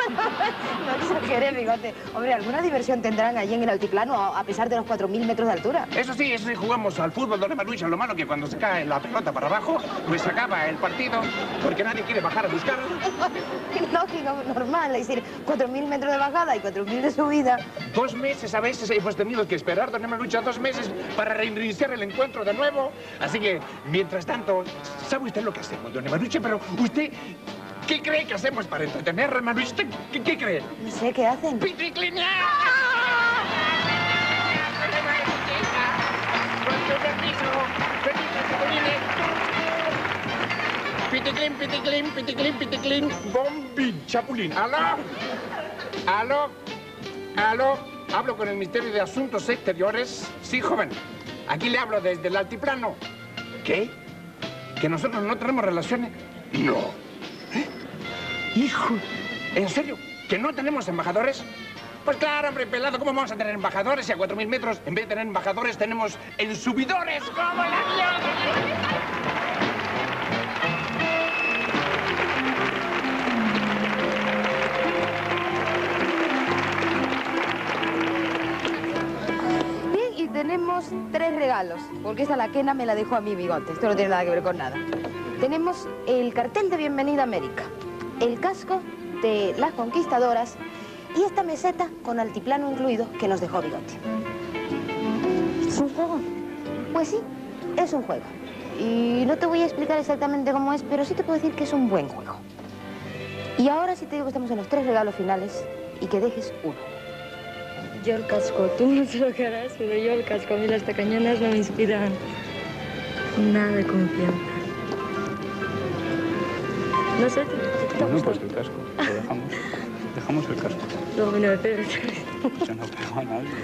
No exagere, Bigote. Hombre, alguna diversión tendrán allí en el altiplano a pesar de los cuatro mil metros de altura. Eso sí, eso sí, jugamos al fútbol, dona Mayrucha. Lo malo que cuando se cae la pelota para abajo, pues se acaba el partido porque nadie quiere bajar a buscar. Lógico, normal. Es decir, cuatro mil metros de bajada y cuatro mil de subida. Dos meses a veces hemos tenido que esperar, dona Mayrucha, dos meses para reiniciar el encuentro de nuevo. Así que, mientras tanto, ¿sabe usted lo que hacemos, dona Mayrucha? Pero usted... ¿qué cree que hacemos para entretener, hermano? ¿Usted qué, qué cree? No sé, ¿qué hacen? ¡Piticlinear! Con tu permiso, piticlin, piticlin, piticlin, piticlin, bombín, chapulín. ¿Aló? ¿Aló? ¿Aló? ¿Hablo con el Ministerio de Asuntos Exteriores? Sí, joven. Aquí le hablo desde el altiplano. ¿Qué? ¿Que nosotros no tenemos relaciones? No. Hijo, ¿en serio? ¿Que no tenemos embajadores? Pues claro, hombre, pelado, ¿cómo vamos a tener embajadores si a cuatro mil metros, en vez de tener embajadores, tenemos ensubidores como la Bien, y tenemos tres regalos, porque esta la quena me la dejó a mí, Bigote. Esto no tiene nada que ver con nada. Tenemos el cartel de Bienvenida a América, el casco de las conquistadoras y esta meseta con altiplano incluido que nos dejó Bigote. ¿Es un juego? Pues sí, es un juego. Y no te voy a explicar exactamente cómo es, pero sí te puedo decir que es un buen juego. Y ahora sí te digo que estamos en los tres regalos finales y que dejes uno. Yo el casco, tú no sé lo que harás, pero yo el casco. A mí las tacañonas no me inspiran nada de confianza. No sé, ¿te, te Bueno, pues el casco, lo dejamos. Dejamos el casco. No, no me pegues. Yo no pego a nadie.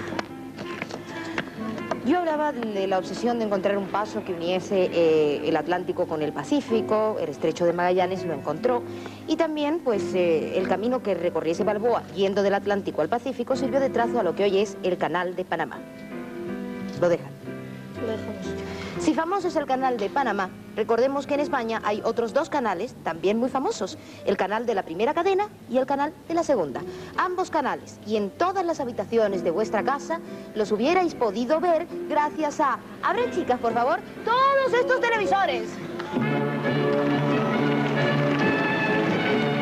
Yo hablaba de la obsesión de encontrar un paso que uniese eh, el Atlántico con el Pacífico, el Estrecho de Magallanes lo encontró, y también pues eh, el camino que recorriese Balboa yendo del Atlántico al Pacífico sirvió de trazo a lo que hoy es el Canal de Panamá. Lo dejan. Lo dejamos. Si famoso es el Canal de Panamá, recordemos que en España hay otros dos canales también muy famosos, el canal de la primera cadena y el canal de la segunda. Ambos canales, y en todas las habitaciones de vuestra casa, los hubierais podido ver gracias a... Abren, chicas, por favor, todos estos televisores.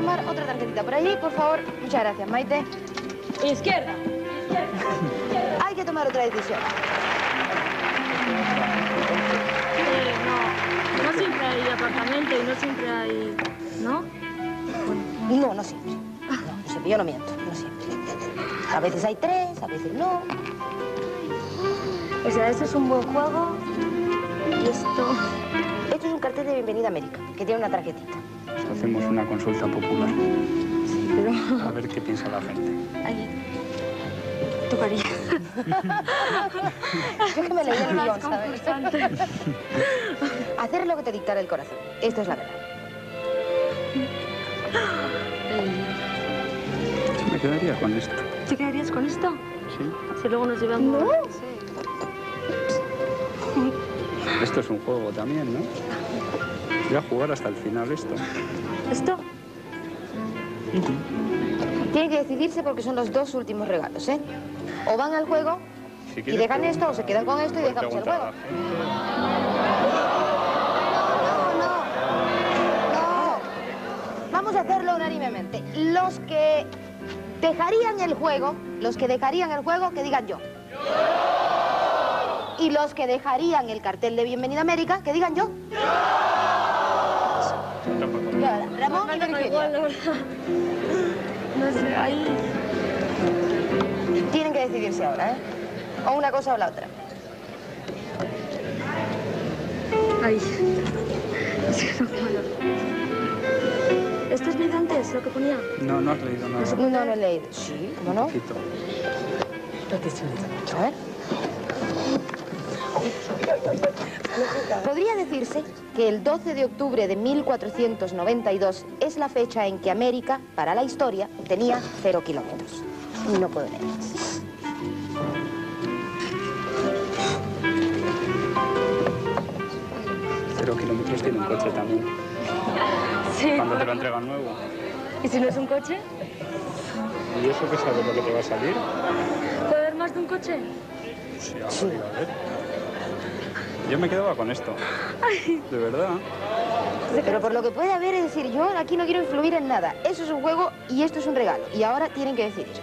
tomar otra tarjetita por allí, por favor. Muchas gracias, Maite. Izquierda. Hay que tomar otra decisión. Eh, no, no siempre hay apartamento y no siempre hay... ¿no? No, no siempre. No, no siempre. Yo no miento, no siempre. A veces hay tres, a veces no. O sea, este es un buen juego y esto... Esto es un cartel de Bienvenida a América, que tiene una tarjetita. Hacemos una consulta popular. Sí, pero... A ver qué piensa la gente. Ahí. Tocaría. Yo que me leí el guión, ¿sabes? Hacer lo que te dictara el corazón. Esto es la verdad. Yo me quedaría con esto. ¿Te quedarías con esto? Sí. Si luego nos llevamos... No. Esto es un juego también, ¿no? Voy a jugar hasta el final esto. ¿Esto? Tienen que decidirse porque son los dos últimos regalos, ¿eh? O van al juego Si y dejan esto, o se quedan con esto y dejamos el juego. No, no, no. Vamos a hacerlo unánimemente. Los que dejarían el juego, los que dejarían el juego, que digan yo. Y los que dejarían el cartel de Bienvenida a América, que digan yo. Ramón y Virginia. No sé, ahí... Tienen que decidirse ahora, ¿eh? O una cosa o la otra. Ahí. Es que no puedo. ¿Esto es de antes, lo que ponía? No, no has leído nada. No, no lo he leído. Sí, ¿cómo no? Un poquito. A ver. Podría decirse que el doce de octubre de mil cuatrocientos noventa y dos es la fecha en que América, para la historia, tenía cero kilómetros. Y no puedo leer más. Cero kilómetros tiene un coche también. Sí. Cuando te lo entregan nuevo. ¿Y si no es un coche? ¿Y eso qué sabes lo que te va a salir? ¿Puede haber más de un coche? Sí, a ver, a ver. Yo me quedaba con esto. Ay. De verdad. Pero por lo que puede haber, es decir, yo aquí no quiero influir en nada. Eso es un juego y esto es un regalo. Y ahora tienen que decidir.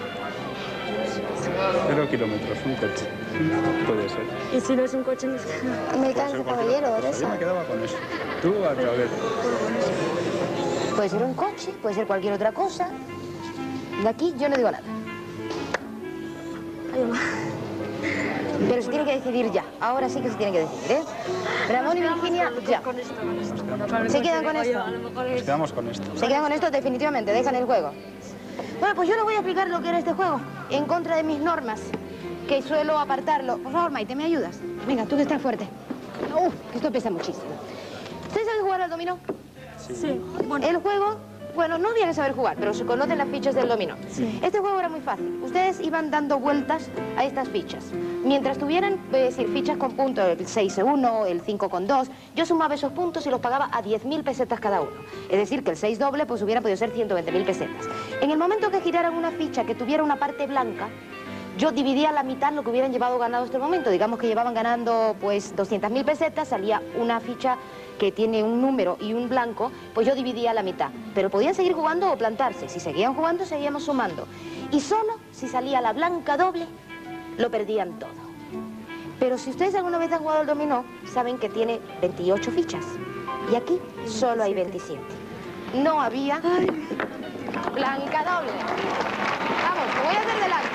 Cero kilómetros, un coche. Puede ser. ¿Y si no es un coche? No es... Americano de caballero, de Yo esa. me quedaba con eso. Tú, a ver. Puede ser un coche, puede ser cualquier otra cosa. De aquí yo no digo nada. Ay, mamá. Pero se tiene que decidir ya. Ahora sí que se tiene que decidir, ¿eh? Ramón y Virginia, ya. Con esto, con esto. ¿Se quedan con esto? Nos quedamos con esto. Se quedan con esto definitivamente, dejan el juego. Bueno, pues yo les voy a explicar lo que era este juego, en contra de mis normas, que suelo apartarlo. Por favor, Maite, ¿me ayudas? Venga, tú que estás fuerte. Uf, que esto pesa muchísimo. ¿Ustedes saben jugar al dominó? Sí. Bueno, el juego, bueno, no viene a saber jugar, pero se conocen las fichas del dominó. Sí. Este juego era muy fácil. Ustedes iban dando vueltas a estas fichas. Mientras tuvieran, voy a decir, fichas con puntos, el seis uno, el cinco con dos, yo sumaba esos puntos y los pagaba a diez mil pesetas cada uno. Es decir, que el seis doble pues hubiera podido ser ciento veinte mil pesetas. En el momento que giraran una ficha que tuviera una parte blanca, yo dividía a la mitad lo que hubieran llevado ganado hasta el momento. Digamos que llevaban ganando pues doscientas mil pesetas, salía una ficha que tiene un número y un blanco, pues yo dividía a la mitad. Pero podían seguir jugando o plantarse. Si seguían jugando, seguíamos sumando. Y solo si salía la blanca doble, lo perdían todo. Pero si ustedes alguna vez han jugado al dominó, saben que tiene veintiocho fichas. Y aquí solo hay veintisiete. No había blanca doble. Vamos, te voy a hacer delante.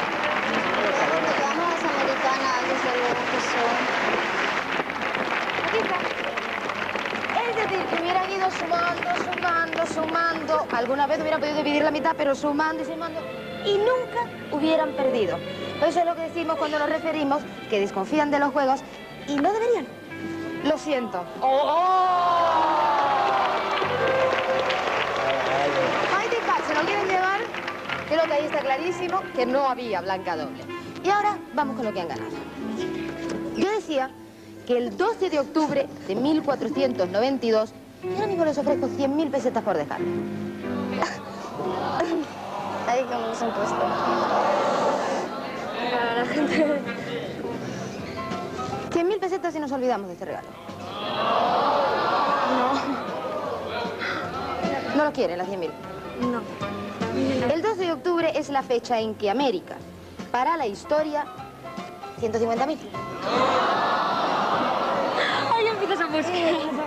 Llamas americanas, desde luego que son. Aquí está. Es decir, que hubieran ido sumando, sumando, sumando. Alguna vez hubieran podido dividir la mitad, pero sumando y sumando. Y nunca hubieran perdido. Eso es lo que decimos cuando nos referimos que desconfían de los juegos y no deberían. Lo siento. ¡Oh! Maite y Pat se lo quieren llevar. Creo que ahí está clarísimo que no había blanca doble. Y ahora vamos con lo que han ganado. Yo decía que el doce de octubre de mil cuatrocientos noventa y dos, yo ahora mismo les ofrezco cien mil pesetas por dejarlo. Ahí como nos han puesto. Para la gente... cien mil pesetas y nos olvidamos de este regalo. No. ¿No lo quieren, las cien mil? No. El doce de octubre es la fecha en que América, para la historia, ciento cincuenta mil. Ay, empiezas a buscar.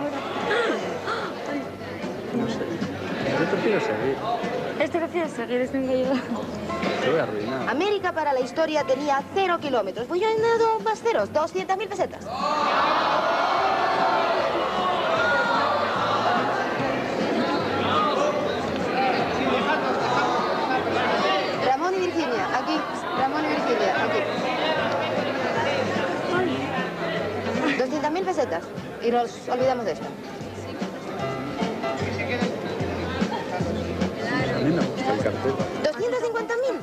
No sé. Yo prefiero seguir. Este prefiero seguir, este me ayuda. Te voy a arruinar. América para la historia tenía cero kilómetros. Pues yo he dado más ceros, doscientas mil pesetas. Ramón y Virginia, aquí. Ramón y Virginia, aquí. doscientas mil pesetas. Y nos olvidamos de esto. A mí me gusta el cartel. ¿doscientas cincuenta mil?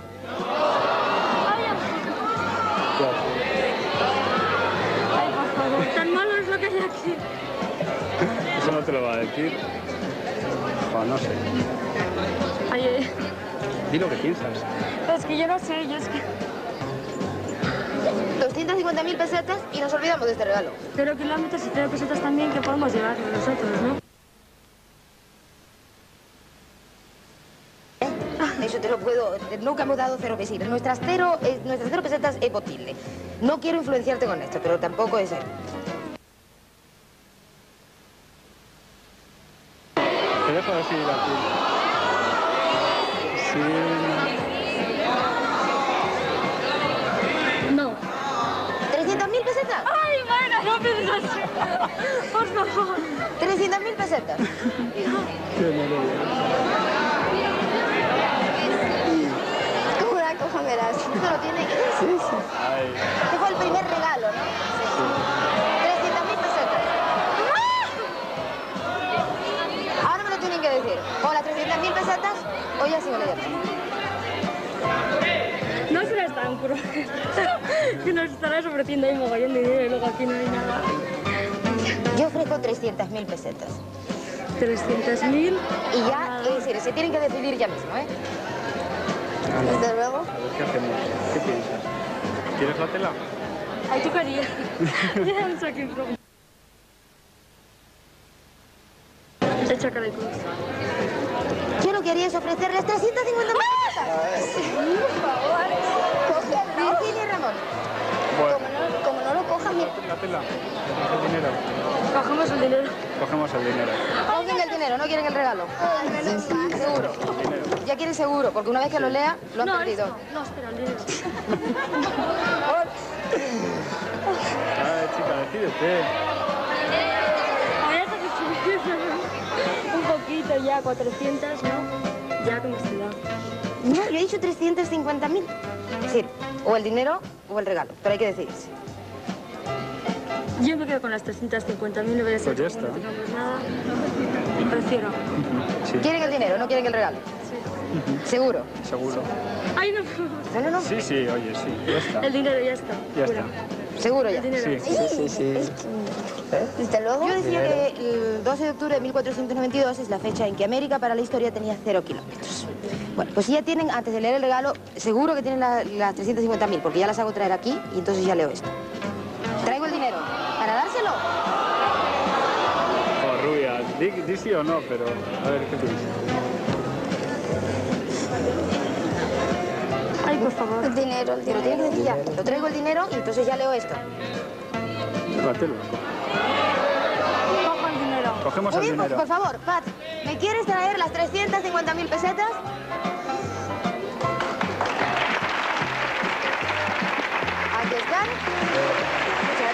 Ay, por favor, tan malo es lo que hay aquí. Eso no te lo va a decir. O no sé. Ay, eh. Di lo que piensas. Es que yo no sé, yo es que... doscientas cincuenta mil pesetas y nos olvidamos de este regalo. Cero kilómetros y cero pesetas también que podemos llevarlo nosotros, ¿no? Eso te lo puedo... Nunca hemos dado cero pesitas. Nuestras cero, eh, nuestras cero pesetas es posible. No quiero influenciarte con esto, pero tampoco es él. Te dejo así aquí. Sí. No. ¿trescientas mil pesetas? Ay, bueno, no pienses así. Por favor. ¿trescientas mil pesetas? Qué Una cosa verás. Esto lo tiene que decir. Sí, sí. Ay. Este fue el primer regalo, ¿no? Sí. trescientas mil pesetas. Ahora me lo tienen que decir. O las trescientas mil pesetas o ya sigo leyendo. No serás tan cruel. Que nos estarás ofreciendo ahí mogollón de dinero y luego aquí no hay nada. Yo ofrezco trescientas mil pesetas. trescientas mil. Y ya, es decir, se tienen que decidir ya mismo, ¿eh? Desde luego. A ver qué hacemos. ¿Qué piensas? ¿Quieres la tela? Ay, tú querías. Ya un saquín pro. Echa cara de cruz. Yo lo que haría es ofrecerles trescientas cincuenta mil pesetas. Por favor, cógelo. Virginia y Ramón. Bueno. Como no, como no lo cojan, mira. La tela. El dinero. Cogemos el dinero. Cogemos el dinero. Cogen el dinero, no quieren el regalo. Seguro. Ya quieren seguro, porque una vez que lo lea, lo han no, perdido. Esto. No, espera, el dinero. Ay, chica, decídete. Ahora está subiendo un poquito ya, cuatrocientas, ¿no? Ya como se da. No, yo he dicho trescientas cincuenta mil. Es decir, o el dinero o el regalo, pero hay que decidirse. Yo me quedo con las trescientas cincuenta mil, no voy a ser Pues ya está. no tengamos nada. Prefiero. Sí. ¿Quieren el dinero, no quieren el regalo? Sí. ¿Seguro? Seguro. Ay, no. No, no, no. Sí, sí, oye, sí. Ya está. El dinero ya está. Ya Fuera. está. ¿Seguro ya? El dinero. Sí, sí, sí. sí. Desde luego. Yo decía que el doce de octubre de mil cuatrocientos noventa y dos es la fecha en que América para la historia tenía cero kilómetros. Bueno, pues si ya tienen, antes de leer el regalo, seguro que tienen la- las trescientas cincuenta mil, porque ya las hago traer aquí y entonces ya leo esto. Traigo el dinero. ¿Para dárselo? Oh, rubia, di, di sí o no, pero a ver, ¿qué piensas? Ay, por favor. El dinero, el dinero. Tiene que decir ya. Lo traigo el dinero y entonces ya leo esto. La tela. Cojo el dinero. Cogemos Muy el bien, pues, dinero. por favor, Pat, ¿me quieres traer las trescientas cincuenta mil pesetas? Aquí están. Muchas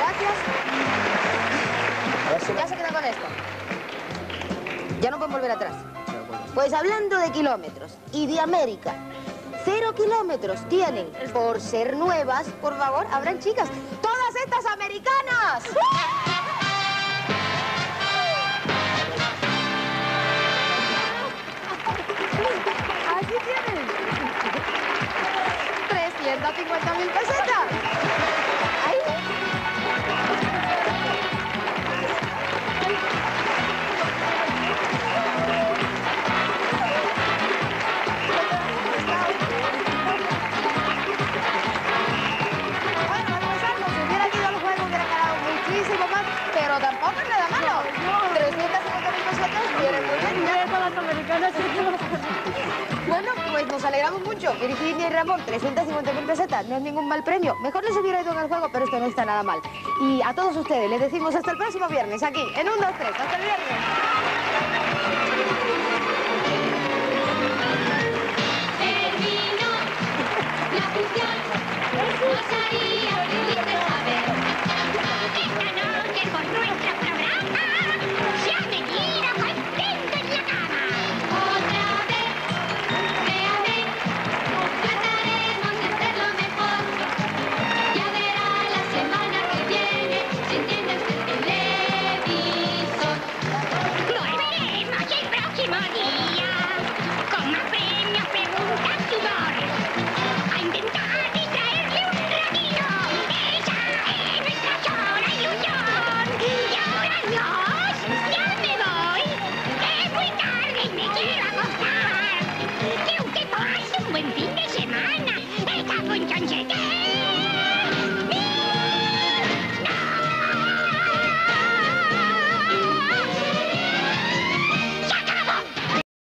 gracias. Ya se queda con esto. Ya no pueden volver atrás. Pues hablando de kilómetros y de América, cero kilómetros tienen por ser nuevas. Por favor, abran chicas. ¡Todas estas americanas! Así tienen. trescientas cincuenta mil pesetas. Ahí. Bueno, vamos a empezar. Si hubiera ido al juego hubiera ganado muchísimo más, pero tampoco es nada malo. trescientas cincuenta mil pesetas vienen muy bien. Mira todas las americanas alegramos mucho. Virginia y Ramón, trescientas cincuenta mil pesetas, no es ningún mal premio. Mejor les hubiera ido en el juego, pero esto no está nada mal. Y a todos ustedes les decimos hasta el próximo viernes, aquí, en un, dos, tres. ¡Hasta el viernes! Terminó la función, nos haría felices saber. Esta noche por nuestro programa se ha venido contento en la cama. Otra vez, créame, trataremos de hacerlo mejor. Ya verá la semana que viene si entiendes el televisor. Volveremos el próximo día con más premios, preguntas y humor. A intentar distraerle un ratito. Esa es nuestra sola ilusión. Y ahora adiós, ya me voy. Es muy tarde y me quiero acostar. Que usted pase un buen fin de semana. Esta función se termina.